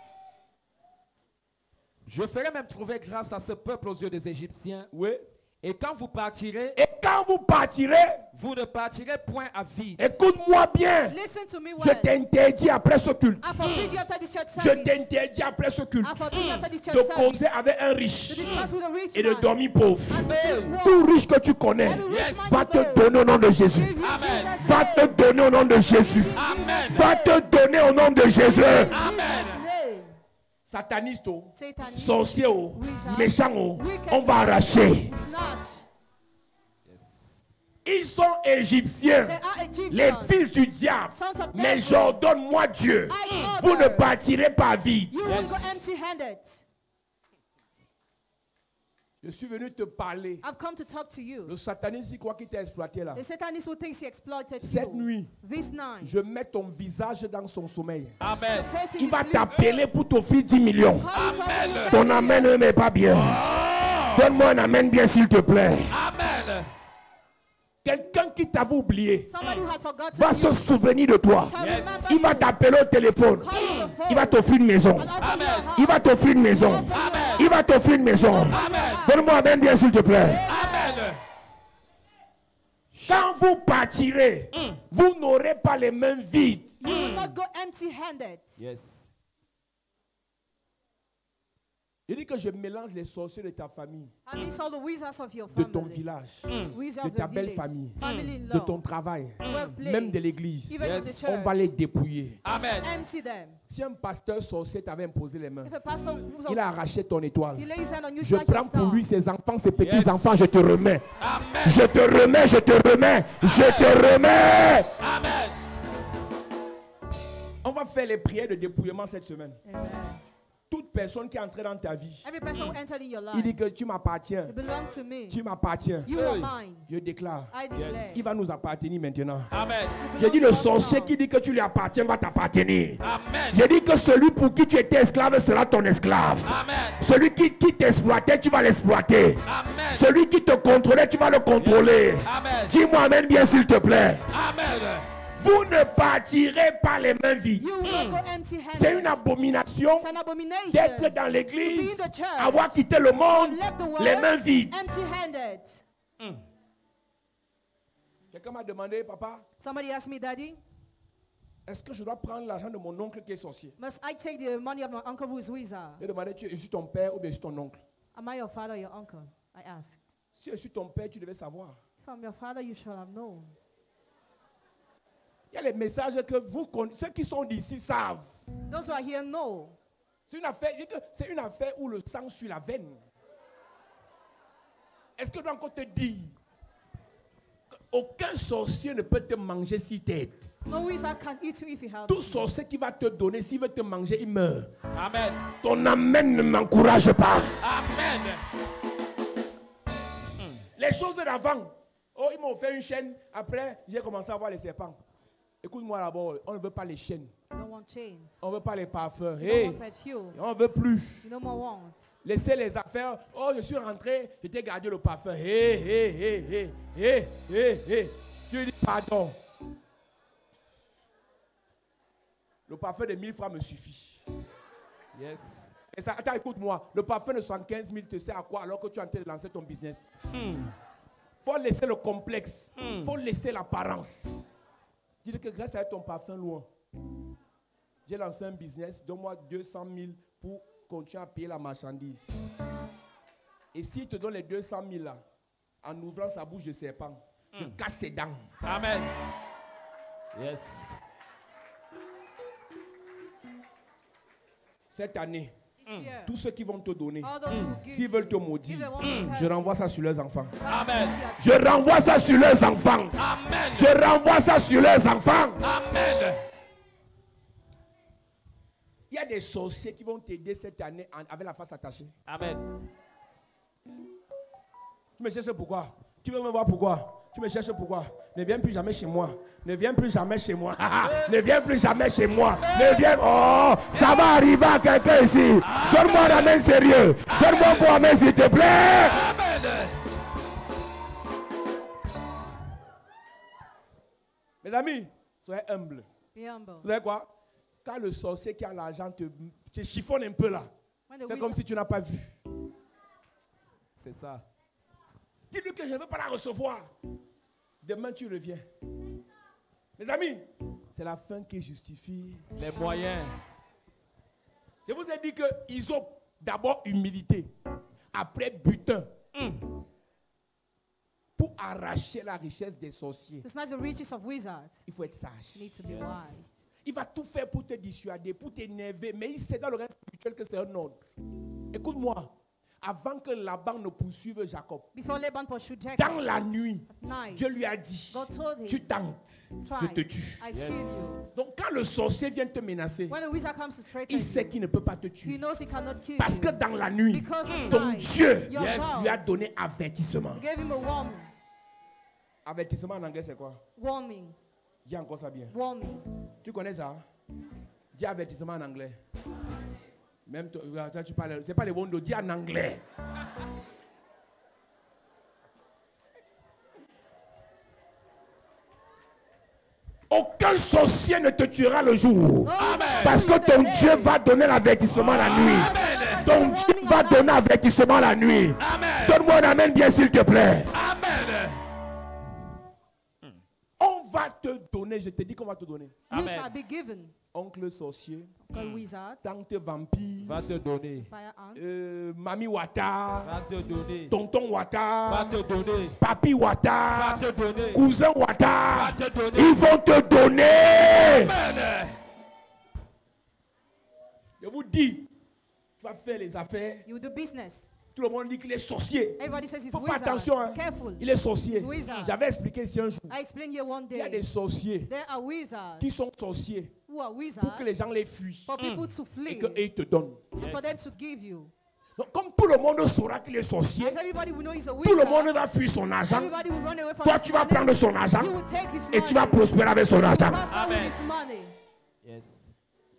Je ferai même trouver grâce à ce peuple aux yeux des Égyptiens. Oui. Et quand vous partirez, Et quand vous partirez, vous ne partirez point à vide. écoute-moi bien. Listen to me Je well. t'interdis après ce culte. I forbid you after this church Je service. t'interdis après ce culte I forbid you after this church de service. causer avec un To riche discuss with a rich et de man. dormir pauvre. And to sleep well. Tout riche que tu connais Every rich Yes. man va you te know. donner au nom de Jésus. Give you Amen. Jesus' Va name. te donner au nom de Jésus. Amen. Va te donner au nom de Jésus. In Amen. Jesus' name. Sataniste, oh, Satanist. sorcier, oh, Wizard. méchant, oh, Wicked on va man. arracher. Snatch. Ils sont égyptiens, They are les Egyptians. fils du diable. Sons of Mais devil. j'ordonne-moi Dieu, I vous ne order. partirez pas vide. You Yes. will go empty-handed. Je suis venu te parler. I've come to talk to you. Le sataniste, il croit qu'il t'a exploité là. The Satanist who thinks he exploited Cette you. nuit, This night. je mets ton visage dans son sommeil. Amen. Person Il is va sleep. t'appeler pour t'offrir dix millions. Call you to offer you Amen. Ton ten amen millions. ne m'est pas bien. Donne-moi un amen bien s'il te plaît. Amen. Quelqu'un qui t'avait oublié Somebody who had forgotten va you se souvenir de toi. shall Yes. remember Il va you. t'appeler au téléphone. Call you on the phone. Il va t'offrir une maison. And offer Amen. you a house. Il va t'offrir une maison. Offer you a house. Il va t'offrir une maison. Amen. Donne-moi un amen bien s'il te plaît. Amen. Quand vous partirez, vous n'aurez pas les mains vides. You will not go empty-handed. Yes. Il dit que je mélange les sorciers de ta famille, I miss all the wizards of your de family. ton village, Wizards de of ta the belle village. famille, Family in de law. ton travail, Workplace. même de l'église. Even in Yes. the church. On va les dépouiller. Amen. Empty them. Si un pasteur sorcier t'avait imposé les mains, If a pastor who's il a arraché ton he étoile. lays hand on you, Je strike your prends pour star. lui ses enfants, ses Yes. petits-enfants, je te remets. Amen. Je te remets, je te remets, je te remets. Amen. On va faire les prières de dépouillement cette semaine. Amen. Toute personne qui est entrée dans ta vie, Every person who entered in your il dit life, que tu m'appartiens. you belong to me. Tu m'appartiens. You are Hey. mine. Je déclare, I declare. il va nous appartenir maintenant. Amen. You J'ai dit belong le to us sorcier now. qui dit que tu lui appartiens va t'appartenir. Amen. J'ai dit que celui pour qui tu étais esclave sera ton esclave. Amen. Celui qui, qui t'exploitait, tu vas l'exploiter. Amen. Celui qui te contrôlait, tu vas le contrôler. Amen. Dis-moi amen bien s'il te plaît. Amen. Vous ne partirez pas les mains vides. You will not go empty-handed. C'est une abomination It's an abomination d'être dans to l'église, be in the church, avoir quitté le monde, left the world les mains vides. empty-handed. Quelqu'un m'a demandé, papa, Somebody asked me, Daddy, est-ce que je dois prendre l'argent de mon oncle qui est sorcier? must I take the money of my uncle who is wizard? J'ai demandé, tu, je suis ton père ou bien je suis ton oncle? Am I your father or your uncle? I asked. Si je suis ton père, tu devais savoir. If I'm your father, you should have known. Il y a les messages que vous connaissez, ceux qui sont d'ici savent. Those who are here know. C'est une affaire, c'est une affaire où le sang suit la veine. Est-ce que je dois encore te dire qu'aucun sorcier ne peut te manger si t'aides? No wizard can eat you if you have. Tout sorcier qui va te donner, s'il veut te manger, il meurt. Amen. Ton amen ne m'encourage pas. Amen. Les choses d'avant. Oh, ils m'ont fait une chaîne. Après, j'ai commencé à voir les serpents. Écoute-moi d'abord, on ne veut pas les chaînes. You don't want chains. On ne veut pas les parfums. You Hey, don't want perfume. on ne veut plus. You no more want. Laissez les affaires. Oh, je suis rentré, je t'ai gardé le parfum. Hé, hé, hé, hé, hé, hé, hé. Tu dis pardon. Le parfum de mille francs me suffit. Yes. Et ça, attends, écoute-moi. Le parfum de soixante-quinze mille te sert à quoi alors que tu es en train de lancer ton business? Il Mm. faut laisser le complexe. Il Mm. faut laisser l'apparence. Dis-le que grâce à ton parfum loin, j'ai lancé un business. Donne-moi deux cent mille pour continuer à payer la marchandise. Et s'il te donne les deux cent mille là, en ouvrant sa bouche de serpent, je Mm. casse ses dents. Amen. Yes. Cette année, This year, tous ceux qui vont te donner, all those who give, s'ils veulent te if maudire, they want to curse je renvoie ça sur leurs enfants. you, Amen. Je renvoie ça sur leurs enfants. Amen. Je renvoie ça sur leurs enfants. Amen. Il y a des sorciers qui vont t'aider cette année en- avec la face attachée. Amen. Tu me cherches pourquoi? Tu veux me voir pourquoi? Tu me cherches pourquoi? Ne viens plus jamais chez moi. Ne viens plus jamais chez moi. Ne viens plus jamais chez moi. Ne viens. Oh, ça va arriver à quelqu'un ici. Donne-moi un amen sérieux. Donne-moi un bon amen s'il te plaît. Amen. Mes amis, soyez humbles. be humble. Vous savez quoi? Quand le sorcier qui a l'argent te, te chiffonne un peu là, When the fais comme wizard, si tu n'as pas vu. C'est ça. Dis-lui que je ne veux pas la recevoir. Demain, tu reviens. Mes amis, c'est la fin qui justifie. Les moyens. Je vous ai dit qu'ils ont d'abord humilité, après butin, Mm. pour arracher la richesse des sorciers. to snatch the riches of wizards, Il faut être sage. you need to be Yes. wise. Il va tout faire pour te dissuader, pour t'énerver, mais il sait dans le reste spirituel que c'est un ordre. Écoute-moi, avant que Laban ne poursuive Jacob, Before Laban pursued Jacob dans la nuit, at night, Dieu lui a dit, God told him, tu tentes, je try, te tue. I Yes. kill you. Donc quand le sorcier vient te menacer, When a wizard comes to threaten il sait you, qu'il ne peut pas te he tuer. knows he cannot kill Parce you. que dans la nuit, Because of ton night, Dieu your Yes. God lui a donné avertissement. gave him a warning. Avertissement en anglais, c'est quoi? Warning. Dis encore ça bien. Warning. Tu connais ça? Dis avertissement en anglais. Même toi, toi, tu parles, c'est pas les bons dos, dis en anglais. Aucun sorcier ne te tuera le jour. Amen. Parce que ton Dieu va donner l'avertissement la nuit. Ton Dieu va donner avertissement la nuit. Amen. Donne-moi un amen bien s'il te plaît. Amen. On va te donner, je te dis qu'on va te donner. You Amen. shall be given. Oncle sorcier, God wizards, tante vampire, Va te donner. fire ants, euh, mamie Wata, Va te donner. tonton Va Wata, te donner. papi Va Wata, te donner. cousin Va Wata. te donner. Ils vont te donner. Amen. Je vous dis, tu vas faire les affaires. you will do business. Tout le monde dit qu'il est sorcier. Everybody says he's Il faut faire wizard. attention. Hein. Careful. Il est sorcier. He's wizard. J'avais expliqué ici un jour. I explained here one Il y a day. des sorciers There are wizards qui sont sorciers who are pour wizards que les gens les fuient for people to et flee qu'ils te donnent. and for them to give you. Donc, comme tout le monde saura qu'il est sorcier, As everybody will know he's a tout le monde wizard, va fuir son argent. everybody will run away from Toi, his tu vas money. prendre son argent You will take his et tu vas money. prospérer avec son argent. Prosper with Amen. his money. Yes.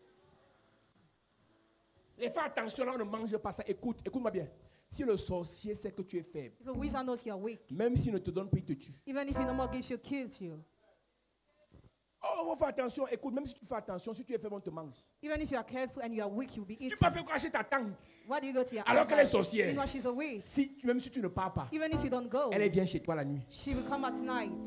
Et fais attention, là, on ne mange pas ça. Écoute, écoute-moi bien. Si le sorcier sait que tu es faible, If a wizard knows you're weak, même s'il ne te donne pas, il te tue. even if he no more gives you, kills you. Oh, faut faire attention. Écoute, même si tu fais attention, si tu es faible, on te mange. Even if you are careful and you are weak, you'll be Tu eaten. m'as fait cracher ta tante. Why do you go to your Alors aunt's qu'elle est house? sorcière. Meanwhile, she's a witch. Si, tu- même si tu ne pars pas, Even if you don't go, elle vient chez toi la nuit. she will come at night.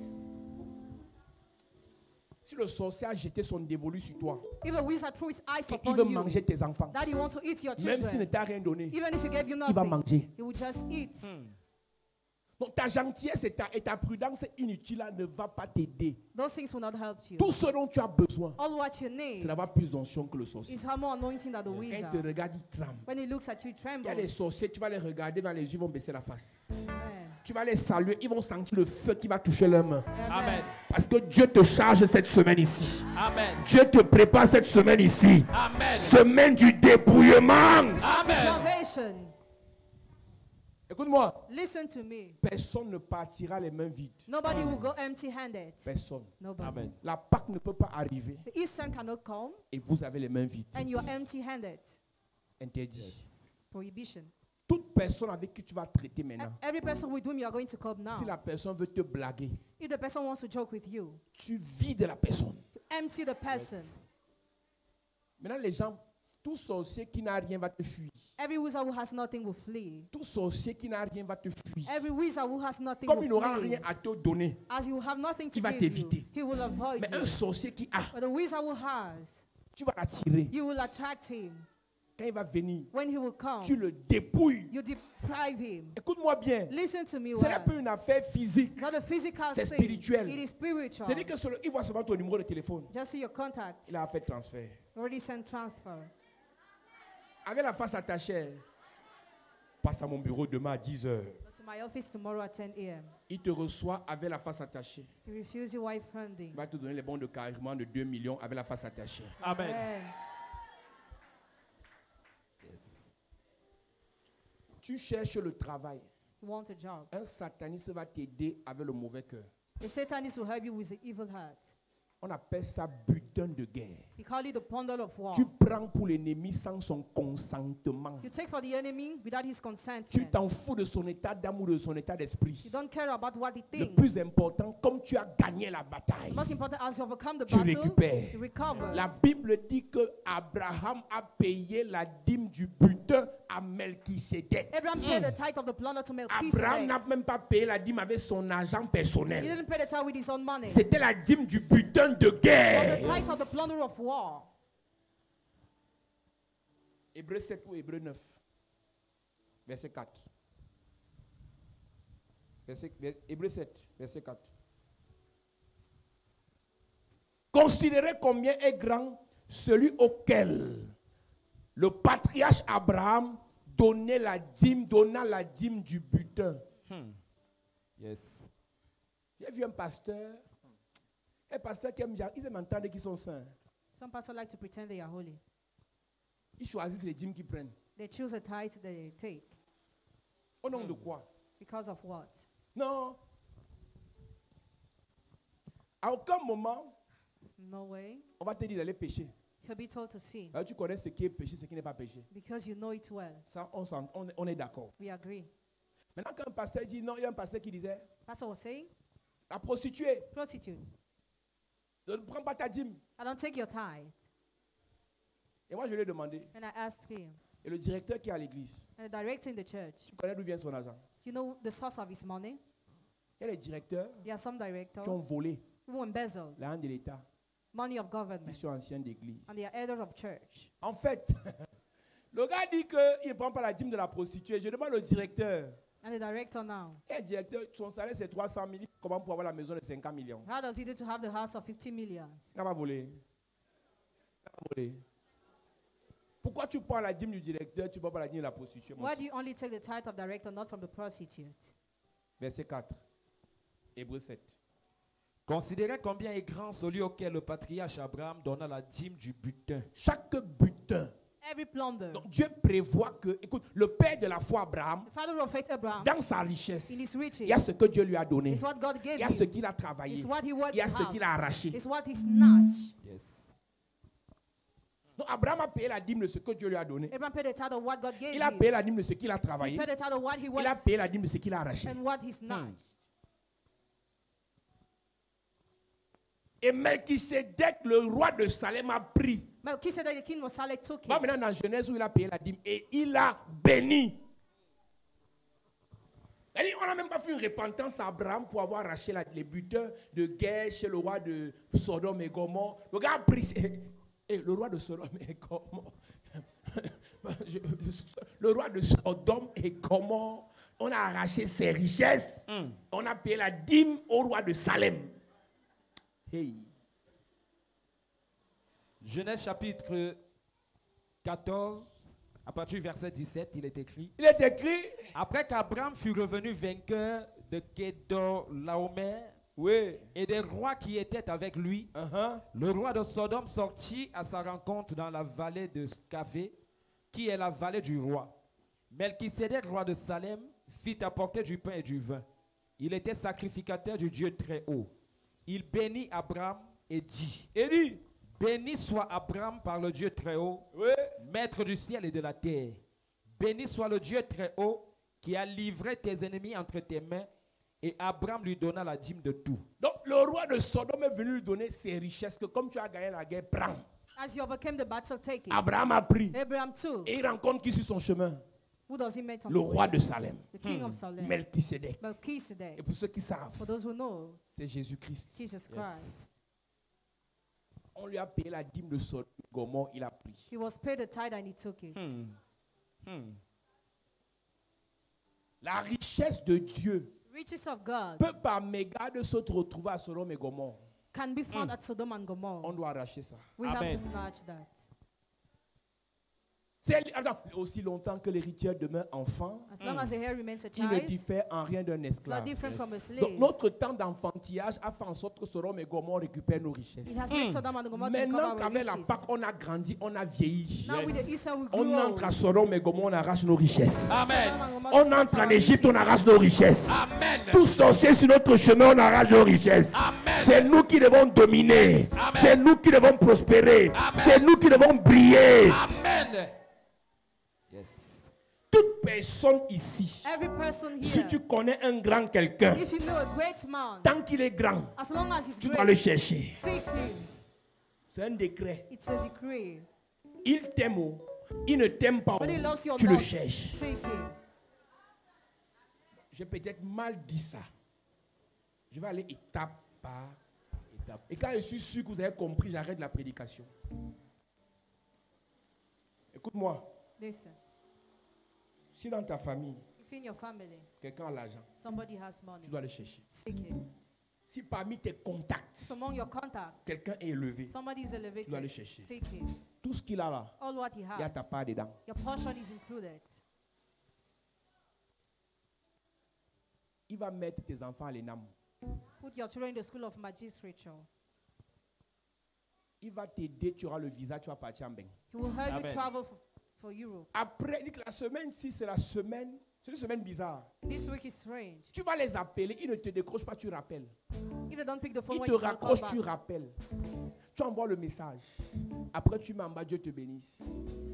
Si le sorcier a jeté son dévolu sur toi, If a wizard threw his eyes il upon veut you, manger tes enfants. that he wants to eat your Même s'il ne children, t'a rien donné, even if he gave you il va nothing, manger. he will just eat. Donc ta gentillesse et ta, et ta prudence inutile là ne va pas t'aider. Those things will not help you. Tout ce dont tu as besoin, All what you c'est need d'avoir plus d'onction que le sorcier. is have more anointing than the Quand il te wizard. regarde, il tremble. When he looks at you, he Il y a des trembles. sorciers, tu vas les regarder dans les yeux, ils vont baisser la face. Amen. Tu vas les saluer, ils vont sentir le feu qui va toucher leurs mains. Amen. Parce que Dieu te charge cette semaine ici. Amen. Dieu te prépare cette semaine ici. Amen. Semaine du dépouillement. Amen. Salvation. Écoute-moi, Listen to me. personne ne partira les mains vides. Nobody will go empty-handed. Personne. Nobody. Amen. La Pâque ne peut pas arriver The Eastern cannot come, et vous avez les mains vides. and you are empty-handed. Interdit. Prohibition. Toute personne avec qui tu vas traiter maintenant, Every person with whom you are going to come now, si la personne veut te blaguer, if the person wants to joke with you, tu vides la personne. empty the person. Maintenant, les gens, tout sorcier qui n'a rien va te fuir. Every wizard who has nothing will flee. Tout sorcier qui n'a rien va te fuir. Every wizard who has nothing Comme il will n'aura flee. rien à te donner. As he will have nothing to Il va give t'éviter. you, he will avoid Mais you. un sorcier qui a, But the wizard who has, tu vas l'attirer. you will attract him. Quand il va venir, When he will come, tu le dépouilles. you deprive him. Écoute-moi bien. Listen to me Ce n'est well. pas une affaire physique. It's not a physical C'est thing. spirituel. It is spiritual. C'est-à-dire que sur- il voit seulement ton numéro de téléphone. Just see your contact. Il a fait transfert. Already sent transfer. Avec la face attachée. Passe à mon bureau demain à dix heures. Go to my office tomorrow at ten a m Il te reçoit avec la face attachée. He refused your wife funding. Il va te donner les bons de carrément de deux millions avec la face attachée. Amen. Amen. Tu cherches le travail. You want a job. Un sataniste va t'aider avec le mauvais cœur. A Satanist will help you with the evil heart. On appelle ça butin de guerre. We call it the bundle of war. Tu prends pour l'ennemi sans son consentement. You take for the enemy without his Tu consent. t'en fous de son état d'âme ou de son état d'esprit. You don't care about what he Le thinks. plus important, comme tu as gagné la bataille, The most important, as you overcome the tu battle, récupères. you recover. La Bible dit que Abraham a payé la dîme du butin à Melchisédek. Abraham paid the tithe of the plunder to Abraham Melchizedek. n'a même pas payé la dîme avec son argent He personnel. didn't pay the tithe with his own money. It C'était la dîme du butin de was the guerre. tithe of the plunder of war. Hébreu sept ou Hébreu neuf, verset quatre. Verset, vers- Hébreu sept, verset quatre. Considérez combien est grand celui auquel le patriarche Abraham donnait la dîme, donna la dîme du butin. Yes. J'ai vu un pasteur, un pasteur qui aime, ils aiment entendre qu'ils sont saints. Some pastors like to pretend they are holy. Ils choisissent les dîmes qu'ils prennent. They choose a tithe they take. Au nom de quoi? Because of what? Non. À aucun moment, No way. on va te dire d'aller pécher. You'll be told to sin. Alors, tu connais ce qui est péché, ce qui n'est pas péché. Because you know it well. Ça, on, s'en- on, on est d'accord. We agree. Maintenant, quand un pasteur dit non, il y a un pasteur qui disait Pastor was saying, la prostituée, prostitute, ne prends pas ta dîme. I don't take your tithe. Et moi, je lui ai demandé. And I asked him, Et le directeur qui est à l'église, and the director in the church, tu connais d'où vient son argent? you know the source of his money? Il y a les directeurs There are some qui ont directors volé who embezzle l'argent de l'État. money of Ils government, sont anciens d'église. and they are elders of church. En fait, le gars dit qu'il ne prend pas la dîme de la prostituée. Je demande au directeur. And the director now, Et le directeur, son salaire c'est trois cent mille. Comment pour avoir la maison de cinquante millions? how does he do to have the house of fifty millions? Il n'a pas volé. Il n'a pas volé. Pourquoi tu prends la dîme du directeur, tu ne prends pas la dîme de la prostituée? mon Why petit? do you only take the tithe of director, not from the prostitute? Verset quatre. Hébreu sept. Considérez combien est grand celui auquel le patriarche Abraham donna la dîme du butin. Chaque butin. Every plunder. Donc Dieu prévoit que, écoute, le père de la foi Abraham, The father of faith Abraham, dans sa richesse, in his riches, il y a ce que Dieu lui a donné. is what God Il gave y a ce him. qu'il a travaillé. It's what he worked Il y a ce out. qu'il a arraché. It's what he snatched. Yes. Donc Abraham a payé la dîme de ce que Dieu lui a donné. Abraham paid the tithe of what God gave Il a him. payé la dîme de ce qu'il a He travaillé. paid the tithe of what he Il a worked payé la dîme de ce qu'il a arraché. and what he snatched. Et Melchisedec, le roi de Salem, a pris. Melchizedek, the king of Salem, took Va it. maintenant dans Genèse où il a payé la dîme et il a béni. C'est-à-dire, on n'a même pas fait une repentance à Abraham pour avoir arraché la- les buteurs de guerre chez le roi de Sodome et Gomorrhe. Le gars a pris. Et le roi de Sodome et Gomorrhe. Je- le roi de Sodome et Gomorrhe, on a arraché ses richesses. Hmm. On a payé la dîme au roi de Salem. Hey. Genèse chapitre quatorze, à partir du verset dix-sept, il est écrit: Il est écrit. Après qu'Abraham fut revenu vainqueur de Kédorlaomer Oui. et des rois qui étaient avec lui, Uh-huh. le roi de Sodome sortit à sa rencontre dans la vallée de Scavé, qui est la vallée du roi. Melchisedec, roi de Salem, fit apporter du pain et du vin. Il était sacrificateur du Dieu très haut. Il bénit Abraham et dit: Il dit. Béni soit Abraham par le Dieu très haut, Oui. maître du ciel et de la terre. Béni soit le Dieu très haut qui a livré tes ennemis entre tes mains. Et Abraham lui donna la dîme de tout. Donc le roi de Sodome est venu lui donner ses richesses que comme tu as gagné la guerre, prends. As you overcame the battle, take it. Abraham a pris. Abraham too. Et il rencontre qui sur son chemin? Who does he meet on Le the roi way? de Salem. The king of Salem. Melchisedec. Melchizedek. Et pour ceux qui savent, For those who know, c'est Jésus-Christ. Jesus Christ. On lui a payé la dîme de Sodome et Gomorrhe, il a pris. He was paid the tithe and he took it. Hmm. Hmm. La richesse de Dieu Riches of God peut par mégarde se retrouver à Sodome et Gomorrhe. can be found at Sodom and Gomorrah. On doit arracher ça. We Amen. have to snatch that. C'est attends, aussi longtemps que l'héritier demeure enfant, As long as the heir remains a il ne child, diffère en rien d'un it's not esclave. different from a Donc, slave. notre temps d'enfantillage a fait en sorte que Sodome et Gomorrhe récupèrent nos richesses. It has made Sodom and Gomorrah to Maintenant recover our qu'avec la riches. Pâque, on a grandi, on a vieilli. Now with the Esau, we grew On old. entre à Sodome et Gomorrhe, on arrache nos richesses. Amen. Sodom and Gomorrah On snatch entre en our Égypte, on riches. arrache nos richesses. Amen. Tout sorcier sur notre chemin, on arrache nos richesses. Amen. C'est nous qui devons dominer. Amen. C'est nous qui devons prospérer. Amen. C'est nous qui devons briller. Amen. Yes. Toute personne ici, Every person si here, tu connais un grand quelqu'un, if you know a great man, tant qu'il est grand, as long as he's tu dois le great, chercher. seek him. C'est un décret. It's a decree. Il t'aime ou il ne t'aime pas, When he ou loves you or tu le not, cherches. seek him. J'ai peut-être mal dit ça. Je vais aller étape par Étape. Et quand je suis sûr que vous avez compris, j'arrête la prédication. Écoute-moi, Listen, si dans ta famille, if in your family, quelqu'un a l'argent, somebody has money, tu dois le chercher. seek him. Si parmi tes contacts, If among your contacts, quelqu'un est élevé, somebody is tu dois le elevated, chercher. seek him. Tout ce qu'il a là, All what he il y a ta has, part dedans. your portion is included. Il va mettre tes enfants à l'E N A M. Put your children in the school of magistrature. Il va t'aider, tu auras le visa, tu vas partir en Beng. He will help Amen. you travel for, for Europe. Après, il dit que la semaine-ci, c'est la semaine, c'est une semaine bizarre. This week is strange. Tu vas les appeler, ils ne te décrochent pas, tu rappelles. If they don't pick the phone Ils when te you call, call raccrochent, back. tu rappelles. Tu envoies le message. Après, tu mets en bas, Dieu te bénisse.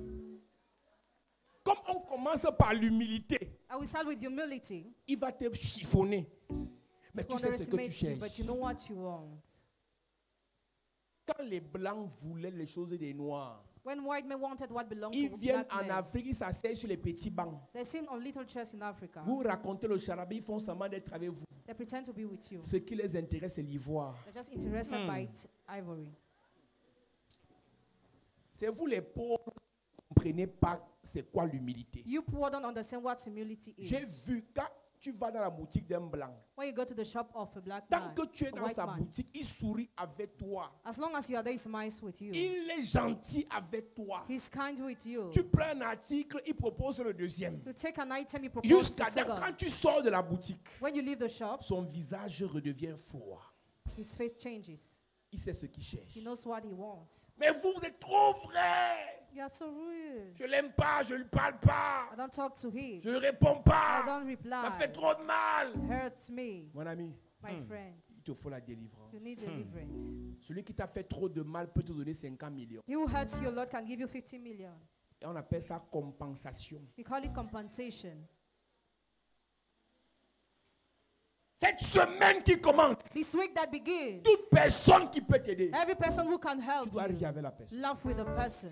Comme on commence par l'humilité, I will start with humility. il va te chiffonner. Mais To tu sais ce que tu underestimate you, but cherches. you know what you want. Quand les blancs voulaient les choses des noirs, When white men wanted what belonged ils to viennent black en men, Afrique, ils s'asseyent sur les petits bancs. they sit on little chairs in Africa. Vous racontez le charabia, ils font semblant d'être avec vous. They pretend to be with you. Ce qui les intéresse, c'est l'ivoire. They're just interested Hmm. by its ivory. C'est vous les pauvres qui ne comprenez pas c'est quoi l'humilité. You poor don't understand what humility J'ai is. vu, quand tu vas dans la boutique d'un blanc, When you go to the shop of a black tant man, que tu es a dans white sa man, boutique, il sourit avec toi. as long as you are there, he smiles with you. Il est gentil avec toi. He's kind with you. Tu prends un article, il propose le deuxième. You take an item, he proposes Jusqu'à the quand second. tu sors de la boutique, When you leave the shop, son visage redevient froid. his face changes. Il sait ce qu'il cherche. He knows what he wants. Mais vous, vous êtes trop vrai. You are so rude. Je l'aime pas, je ne lui parle pas. I don't talk to him. Je ne réponds I pas. don't Ça fait reply. trop de mal. Hurts me, Mon ami, my Hmm. friend. il te faut la délivrance. You need deliverance. Celui qui t'a fait trop de mal peut te donner cinquante millions. He who hurts you a lot can give you fifty million. Et on appelle ça compensation. We call it compensation. Cette semaine qui commence, This week that begins, toute personne qui peut t'aider, every person who can help tu dois you, rire avec la personne. laugh with the person.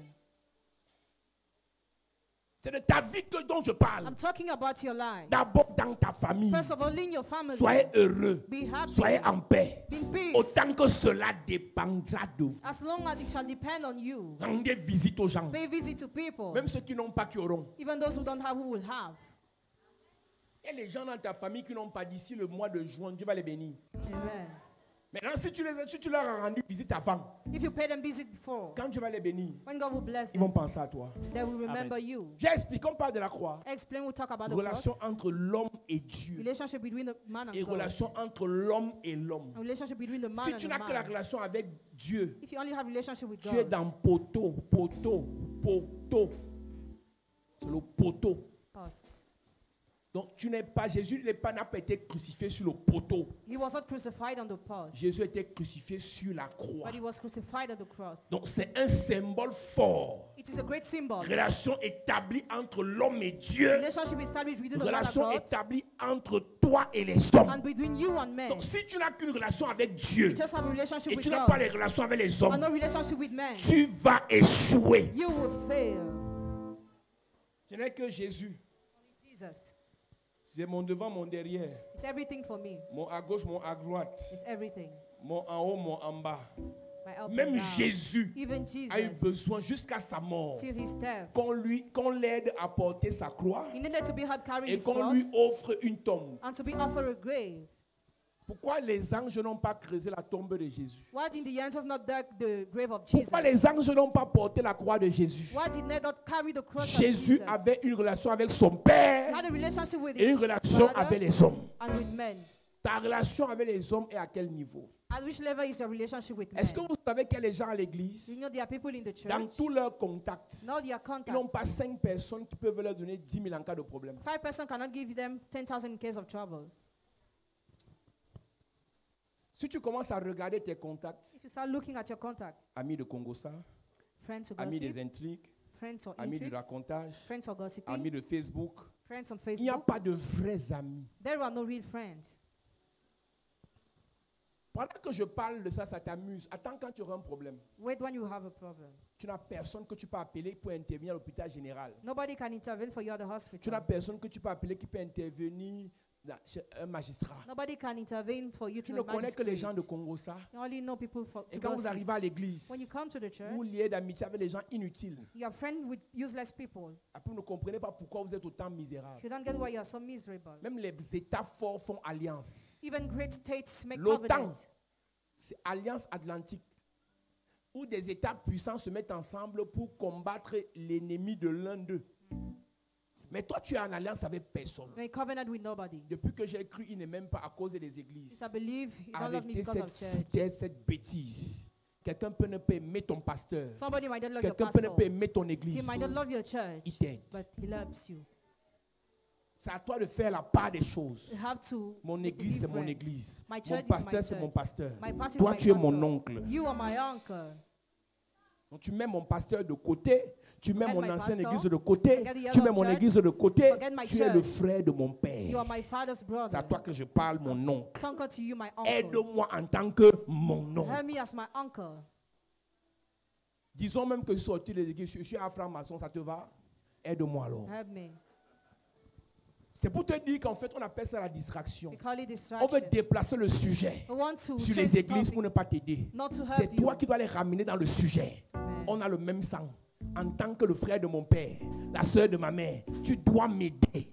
C'est de ta vie que dont je parle. I'm talking about your life. D'abord dans ta famille. First of all, in your family, Soyez heureux. be happy, Soyez en paix. be in peace. Autant que cela dépendra de vous. As long as it shall depend on you, Rendez visite aux gens. pay visit to people, Même ceux qui n'ont pas qui auront. even those who don't have, who will have. Il y a les gens dans ta famille qui n'ont pas d'ici le mois de juin. Dieu va les bénir. Amen. Maintenant, si tu, les, si tu leur as rendu visite avant, If you pay them visit before, quand Dieu va les bénir, when God will bless ils vont them, penser à toi. they will remember you. J'ai expliqué, on parle de la croix. I explain, we'll talk about the Relation cross, entre l'homme et Dieu. relationship between the man Et and God, relation entre l'homme et l'homme. a relationship between the man Si and tu the n'as que la man. relation avec Dieu, If you only have relationship with tu es God, dans poteau, poteau, poteau. C'est le poteau. past. Donc tu n'es pas, Jésus n'est pas, n'a pas été crucifié sur le poteau. He was not crucified on the post, Jésus a été crucifié sur la croix. but he was crucified on the cross. Donc c'est un symbole fort. It is a great symbol. Relation établie entre l'homme et Dieu. Relationship established between the man and Relation God établie entre toi et les hommes. and between you and men. Donc si tu n'as qu'une relation avec Dieu You just have a relationship et with tu n'as pas les God relations avec les and hommes, no relationship with men. tu vas échouer. You will fail. Je n'ai que Jésus. Jesus, C'est mon devant, mon derrière. it's everything for me. Mon à gauche, mon à droite. It's everything. Mon en haut, mon en bas. My up Même and down. Jésus Even a eu Jesus, besoin jusqu'à sa mort till his death, qu'on lui, qu'on l'aide à porter sa croix he needed to be helped carry et his qu'on cross lui offre une tombe. and to be offered a grave. Pourquoi les anges n'ont pas creusé la tombe de Jésus? Why did the angels not dug the grave of Jesus? Pourquoi les anges n'ont pas porté la croix de Jésus? Why did they not carry the cross of Jésus Jesus? avait une relation avec son He Père had a relationship with et his une relation father avec les hommes. and with men. Ta relation avec les hommes est à quel niveau? At which level is your relationship with men? Est-ce que vous savez qu'il y a des gens à You l'église, know there are people in the church, dans tous leurs contacts, now their ils n'ont contacts. pas cinq personnes qui peuvent leur donner dix mille en cas de problème? Five person cannot give them ten thousand in case of troubles. Si tu commences à regarder tes contacts, If you start looking at your contact, amis de Congossa, friends who amis des gossip, intrigues, friends or amis du intrigues, racontage, friends or gossiping, amis de Facebook, friends on il n'y a Facebook, pas de vrais amis. there are no real friends. Pendant que je parle de ça, ça t'amuse. Attends quand tu auras un problème. Wait when you have a problem. Tu n'as personne que tu peux appeler pour intervenir à l'hôpital général. Nobody can intervene for you at the Tu n'as hospital. personne que tu peux appeler qui peut intervenir là, chez un magistrat. Nobody can intervene for you Tu to ne a connais que les gens de magistrate. Congo, ça. You only know people for, Et to quand vous gossip. arrivez à l'église, When you come to the church, vous liez d'amitié avec les gens inutiles. you are friends with useless people. Après, vous ne comprenez pas pourquoi vous êtes autant misérable. You don't get why you are so miserable. Même les États forts font alliance. Even great states make L'OTAN, covenant. c'est Alliance Atlantique, où des États puissants se mettent ensemble pour combattre l'ennemi de l'un d'eux. Mais toi, tu es en alliance avec personne. Make covenant with nobody. Depuis que j'ai cru, il n'est même pas à cause des églises. I believe you don't love me Arrêtez because cette of church. foutaise, cette bêtise. Quelqu'un peut ne pas aimer ton pasteur. Somebody might not love your Quelqu'un peut ne pastor. pas aimer ton He église. might not love your church, Il t'aide. but he loves you. C'est à toi de faire la part des choses. You have to Mon make the église, c'est mon difference. église. My Mon church is pasteur, my c'est mon church. pasteur. My pastor is Toi, my tu es pastor. mon oncle. You are my uncle. Donc, tu mets mon pasteur de côté, tu mets Forget mon my ancienne pastor, église de côté, forget the tu other mets mon church, église de côté, forget my tu es le church. frère de mon You père. are my father's C'est à brother. toi que je parle, mon oncle. Uncle to you, my uncle. Aide-moi en tant que mon oncle. Help me as my uncle. Disons même que je suis sorti des églises, je suis un franc-maçon, ça te va? Aide-moi alors. Help me. C'est pour te dire qu'en fait, on appelle ça la distraction. We call it On distraction. veut déplacer le sujet We want to sur change les the églises topic, pour ne pas t'aider. not to C'est help toi you. qui dois les ramener dans le sujet. Amen. On a le même sang. En tant que le frère de mon père, la soeur de ma mère, tu dois m'aider.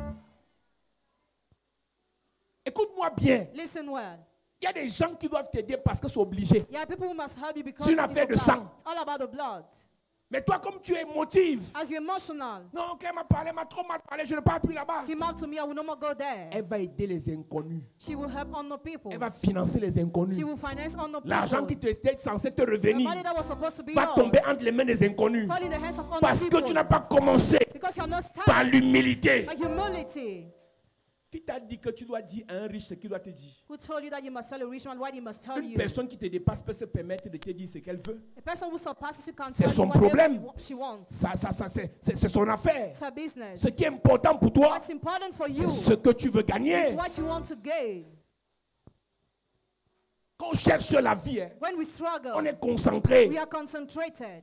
Écoute-moi bien. Listen well. Il y a des gens qui doivent t'aider parce que c'est obligé. Yeah, people who must help you because C'est une it is affaire de about- sang. It's all about the blood. Mais toi, comme tu es émotive, As you're emotional, non, qu'elle m'a parlé, m'a trop mal parlé, je ne parle plus là-bas. he mocked to me, I will no more go there. Elle va aider les inconnus. She will help unknown people. Elle va financer les inconnus. She will finance unknown L'argent qui people. te était censé te The revenir money that was supposed to be va yours tomber entre les mains des inconnus. fall in the hands of unknown Parce que people. tu n'as pas commencé Because you have not par started l'humilité. by humility. Qui t'a dit que tu dois dire à un riche ce qu'il doit te dire? Who told you that you must tell a rich man what he must tell Une you? personne qui te dépasse peut se permettre de te dire ce qu'elle veut. A person who surpasses you can C'est tell son you whatever problème. he wa- she wants. Ça, ça, ça, c'est, c'est, c'est son affaire. It's her business. Ce qui est important pour toi, What's important for c'est you ce que tu veux is gagner. what you want to gain. Quand on cherche la vie, hein, When we struggle, on est concentré. we are concentrated.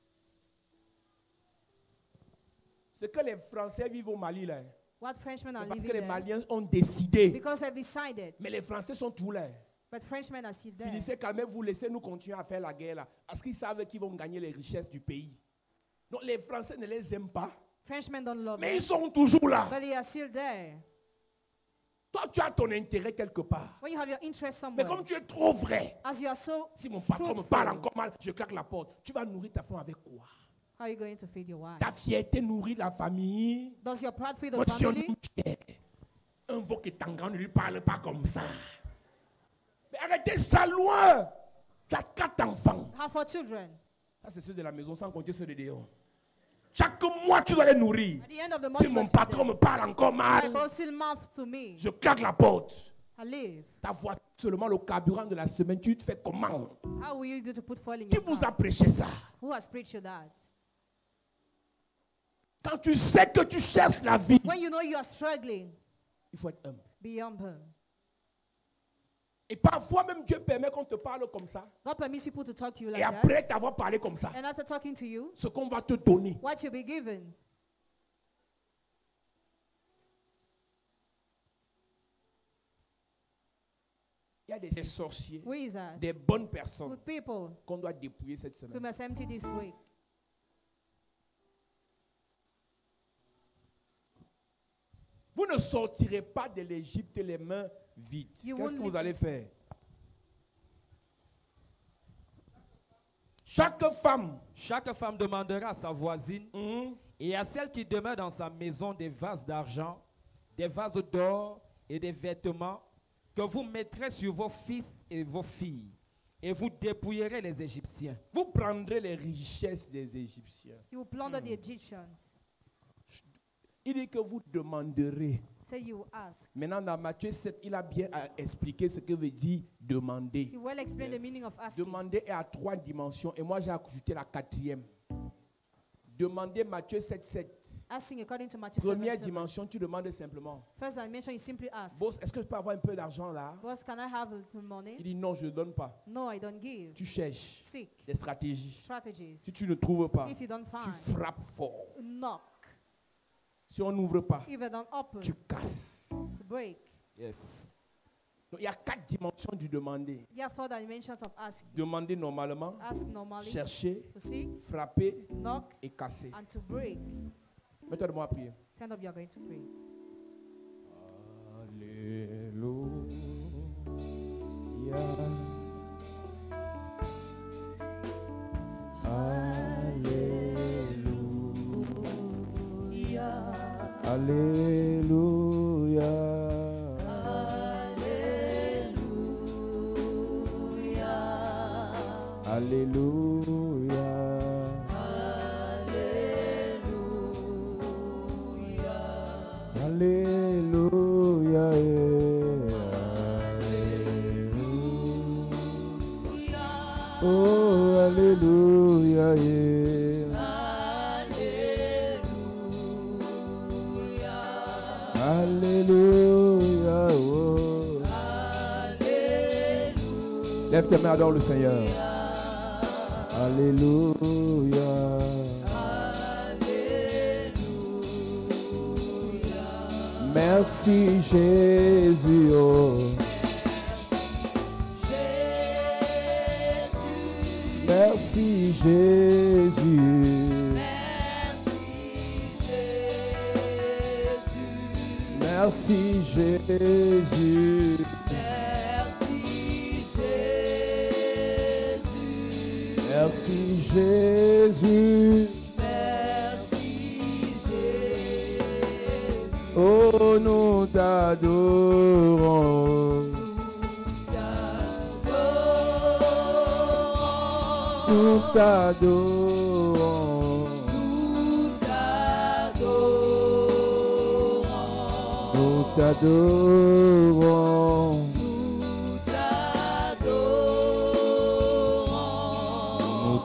Ce que les Français vivent au Mali, là, What Frenchmen are c'est parce living que les there. Maliens ont décidé. Because they've decided. Mais les Français sont tous là. But Frenchmen are still there. Finissez, calmez-vous, laissez-nous continuer à faire la guerre là. Parce qu'ils savent qu'ils vont gagner les richesses du pays. Donc les Français ne les aiment pas. Frenchmen don't love Mais them, ils sont toujours là. but they are still there. Toi, tu as ton intérêt quelque part. When you have your interest Mais somewhere, comme tu es trop vrai, as you are so si mon patron me fruitful, parle encore mal, je claque la porte. Tu vas nourrir ta femme avec quoi? how are you going to feed your wife? Ta fierté nourrit la famille. Does your pride feed Moi, the je suis un family? homme fier. Un veau qui t'engage, ne lui parle pas comme ça. Mais arrêtez ça loin. Tu as quatre enfants. Have four children. Ça, c'est ceux de la maison, sans compter ceux de dehors. Chaque mois, tu dois les nourrir. At the end of the Si morning, mon must feed patron them. me parle encore My mal, boss still mouth to me. je claque la porte. I leave. Ta voiture, seulement le carburant de la semaine, tu te fais comment? How will you do to put fuel in Qui your vous car? a prêché ça? Who has preached you that? Quand tu sais que tu cherches la vie, When you know you are struggling, il faut être humble. be humble. Et parfois même Dieu permet qu'on te parle comme ça. God permits people to talk to you Et like après that. t'avoir parlé comme ça, And after talking to you, ce qu'on va te donner, what you'll be given. il y a des sorciers, Who is that? des bonnes personnes Good people. qu'on doit dépouiller cette We semaine. must empty this week. Vous ne sortirez pas de l'Égypte les mains vides. You Qu'est-ce won't que vous leave- allez faire? Chaque femme, Chaque femme demandera à sa voisine hum, et à celle qui demeure dans sa maison des vases d'argent, des vases d'or et des vêtements que vous mettrez sur vos fils et vos filles, et vous dépouillerez les Égyptiens. vous prendrez les richesses des Égyptiens. You will plunder the Egyptians. Il dit que vous demanderez. So you will ask. Maintenant, dans Matthieu sept, il a bien euh, expliqué ce que veut dire demander. He will explain the meaning of asking. Demander est à trois dimensions et moi j'ai ajouté la quatrième. Demander Matthieu sept, sept. Asking according to Matthew seven, Première seven. dimension, tu demandes simplement. First dimension, you simply ask. Boss, est-ce que je peux avoir un peu d'argent là? Boss, can I have a little Il money? dit non, je ne donne pas. No, I don't give. Tu cherches Seek des stratégies. strategies. Si tu ne trouves pas, If you don't tu find, frappes fort. knock. Si on n'ouvre pas, If you don't open, tu casses. break. Yes. Donc, il y a quatre dimensions du demander. There are four dimensions of asking. Demander normalement, Ask normally, chercher, to seek, frapper to knock, et casser. and to break. Mets-toi de moi à prier. Stand up, you are going to pray. Alléluia. Alléluia. Alléluia. Oh, Alléluia. Alléluia. Oh. Lève tes mains, adore le Seigneur. Alléluia. Merci Jésus. Oh. Merci Jésus. Merci Jésus. Merci Jésus. Oh, nous t'adorons. Nous t'adorons. Nous t'adorons. Nous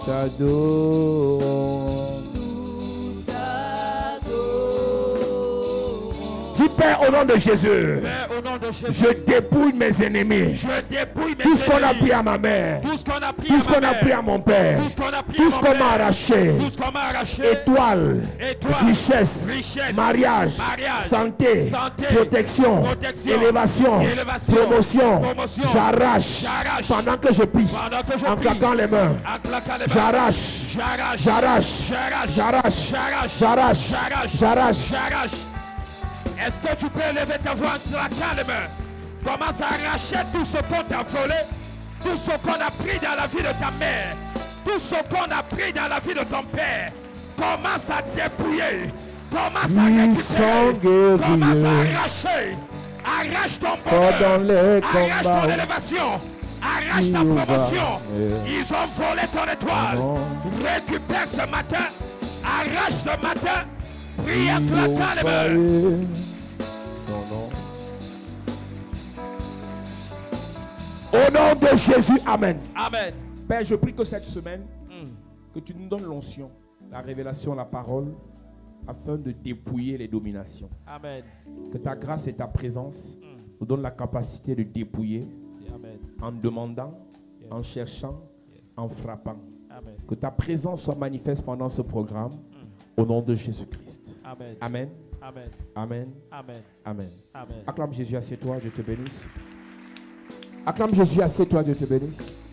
t'adorons. Dis Père, au nom de Jésus. Père, au nom de Jésus. Je dépouille mes ennemis. Je dépouille mes Tout ce qu'on a ennemis. pris à ma mère. Tout ce qu'on a pris Tout à ce ma qu'on a mère. pris à mon père. Tout ce qu'on a pris Tout à ce mon qu'on m'a père. arraché. Tout ce qu'on m'a arraché. Étoile. Étoile. Richesse. Richesse. Mariage. Mariage. Santé. Santé. Protection. Protection. Élévation. Élévation. Promotion. Promotion. J'arrache. J'arrache. Pendant que je prie. Pendant que je En prie. claquant les mains. En claquant les mains. J'arrache. J'arrache. J'arrache. J'arrache. J'arrache. J'arrache. J'arrache. J'arrache. J'arrache. J'arrache. Est-ce que tu peux lever ta voix en claquant les mains? Commence à arracher tout ce qu'on t'a volé, tout ce qu'on a pris dans la vie de ta mère, tout ce qu'on a pris dans la vie de ton père. Commence à dépouiller. Commence à Ils sont récupérer. Commence à guerriers. arracher. Arrache ton Pendant bonheur. les Arrache ton combats. élévation. Arrache ta Ils promotion. vont- Ils ont volé ton étoile. Non. Récupère ce matin. Arrache ce matin. Prie en Ils claquant les ont mains. parlé son nom. Au nom de Jésus, Amen. Amen. Père, je prie que cette semaine, Mm. que tu nous donnes l'onction, la révélation, la parole, afin de dépouiller les dominations. Amen. Que ta grâce et ta présence Mm. nous donnent la capacité de dépouiller Amen. en demandant, Yes. en cherchant, Yes. en frappant. Amen. Que ta présence soit manifeste pendant ce programme, Mm. au nom de Jésus-Christ. Amen. Amen. Amen. Amen. Amen. Amen. Amen. Acclame Jésus, assieds-toi, je te bénisse. Acclame Jésus, assieds-toi, Dieu te bénisse.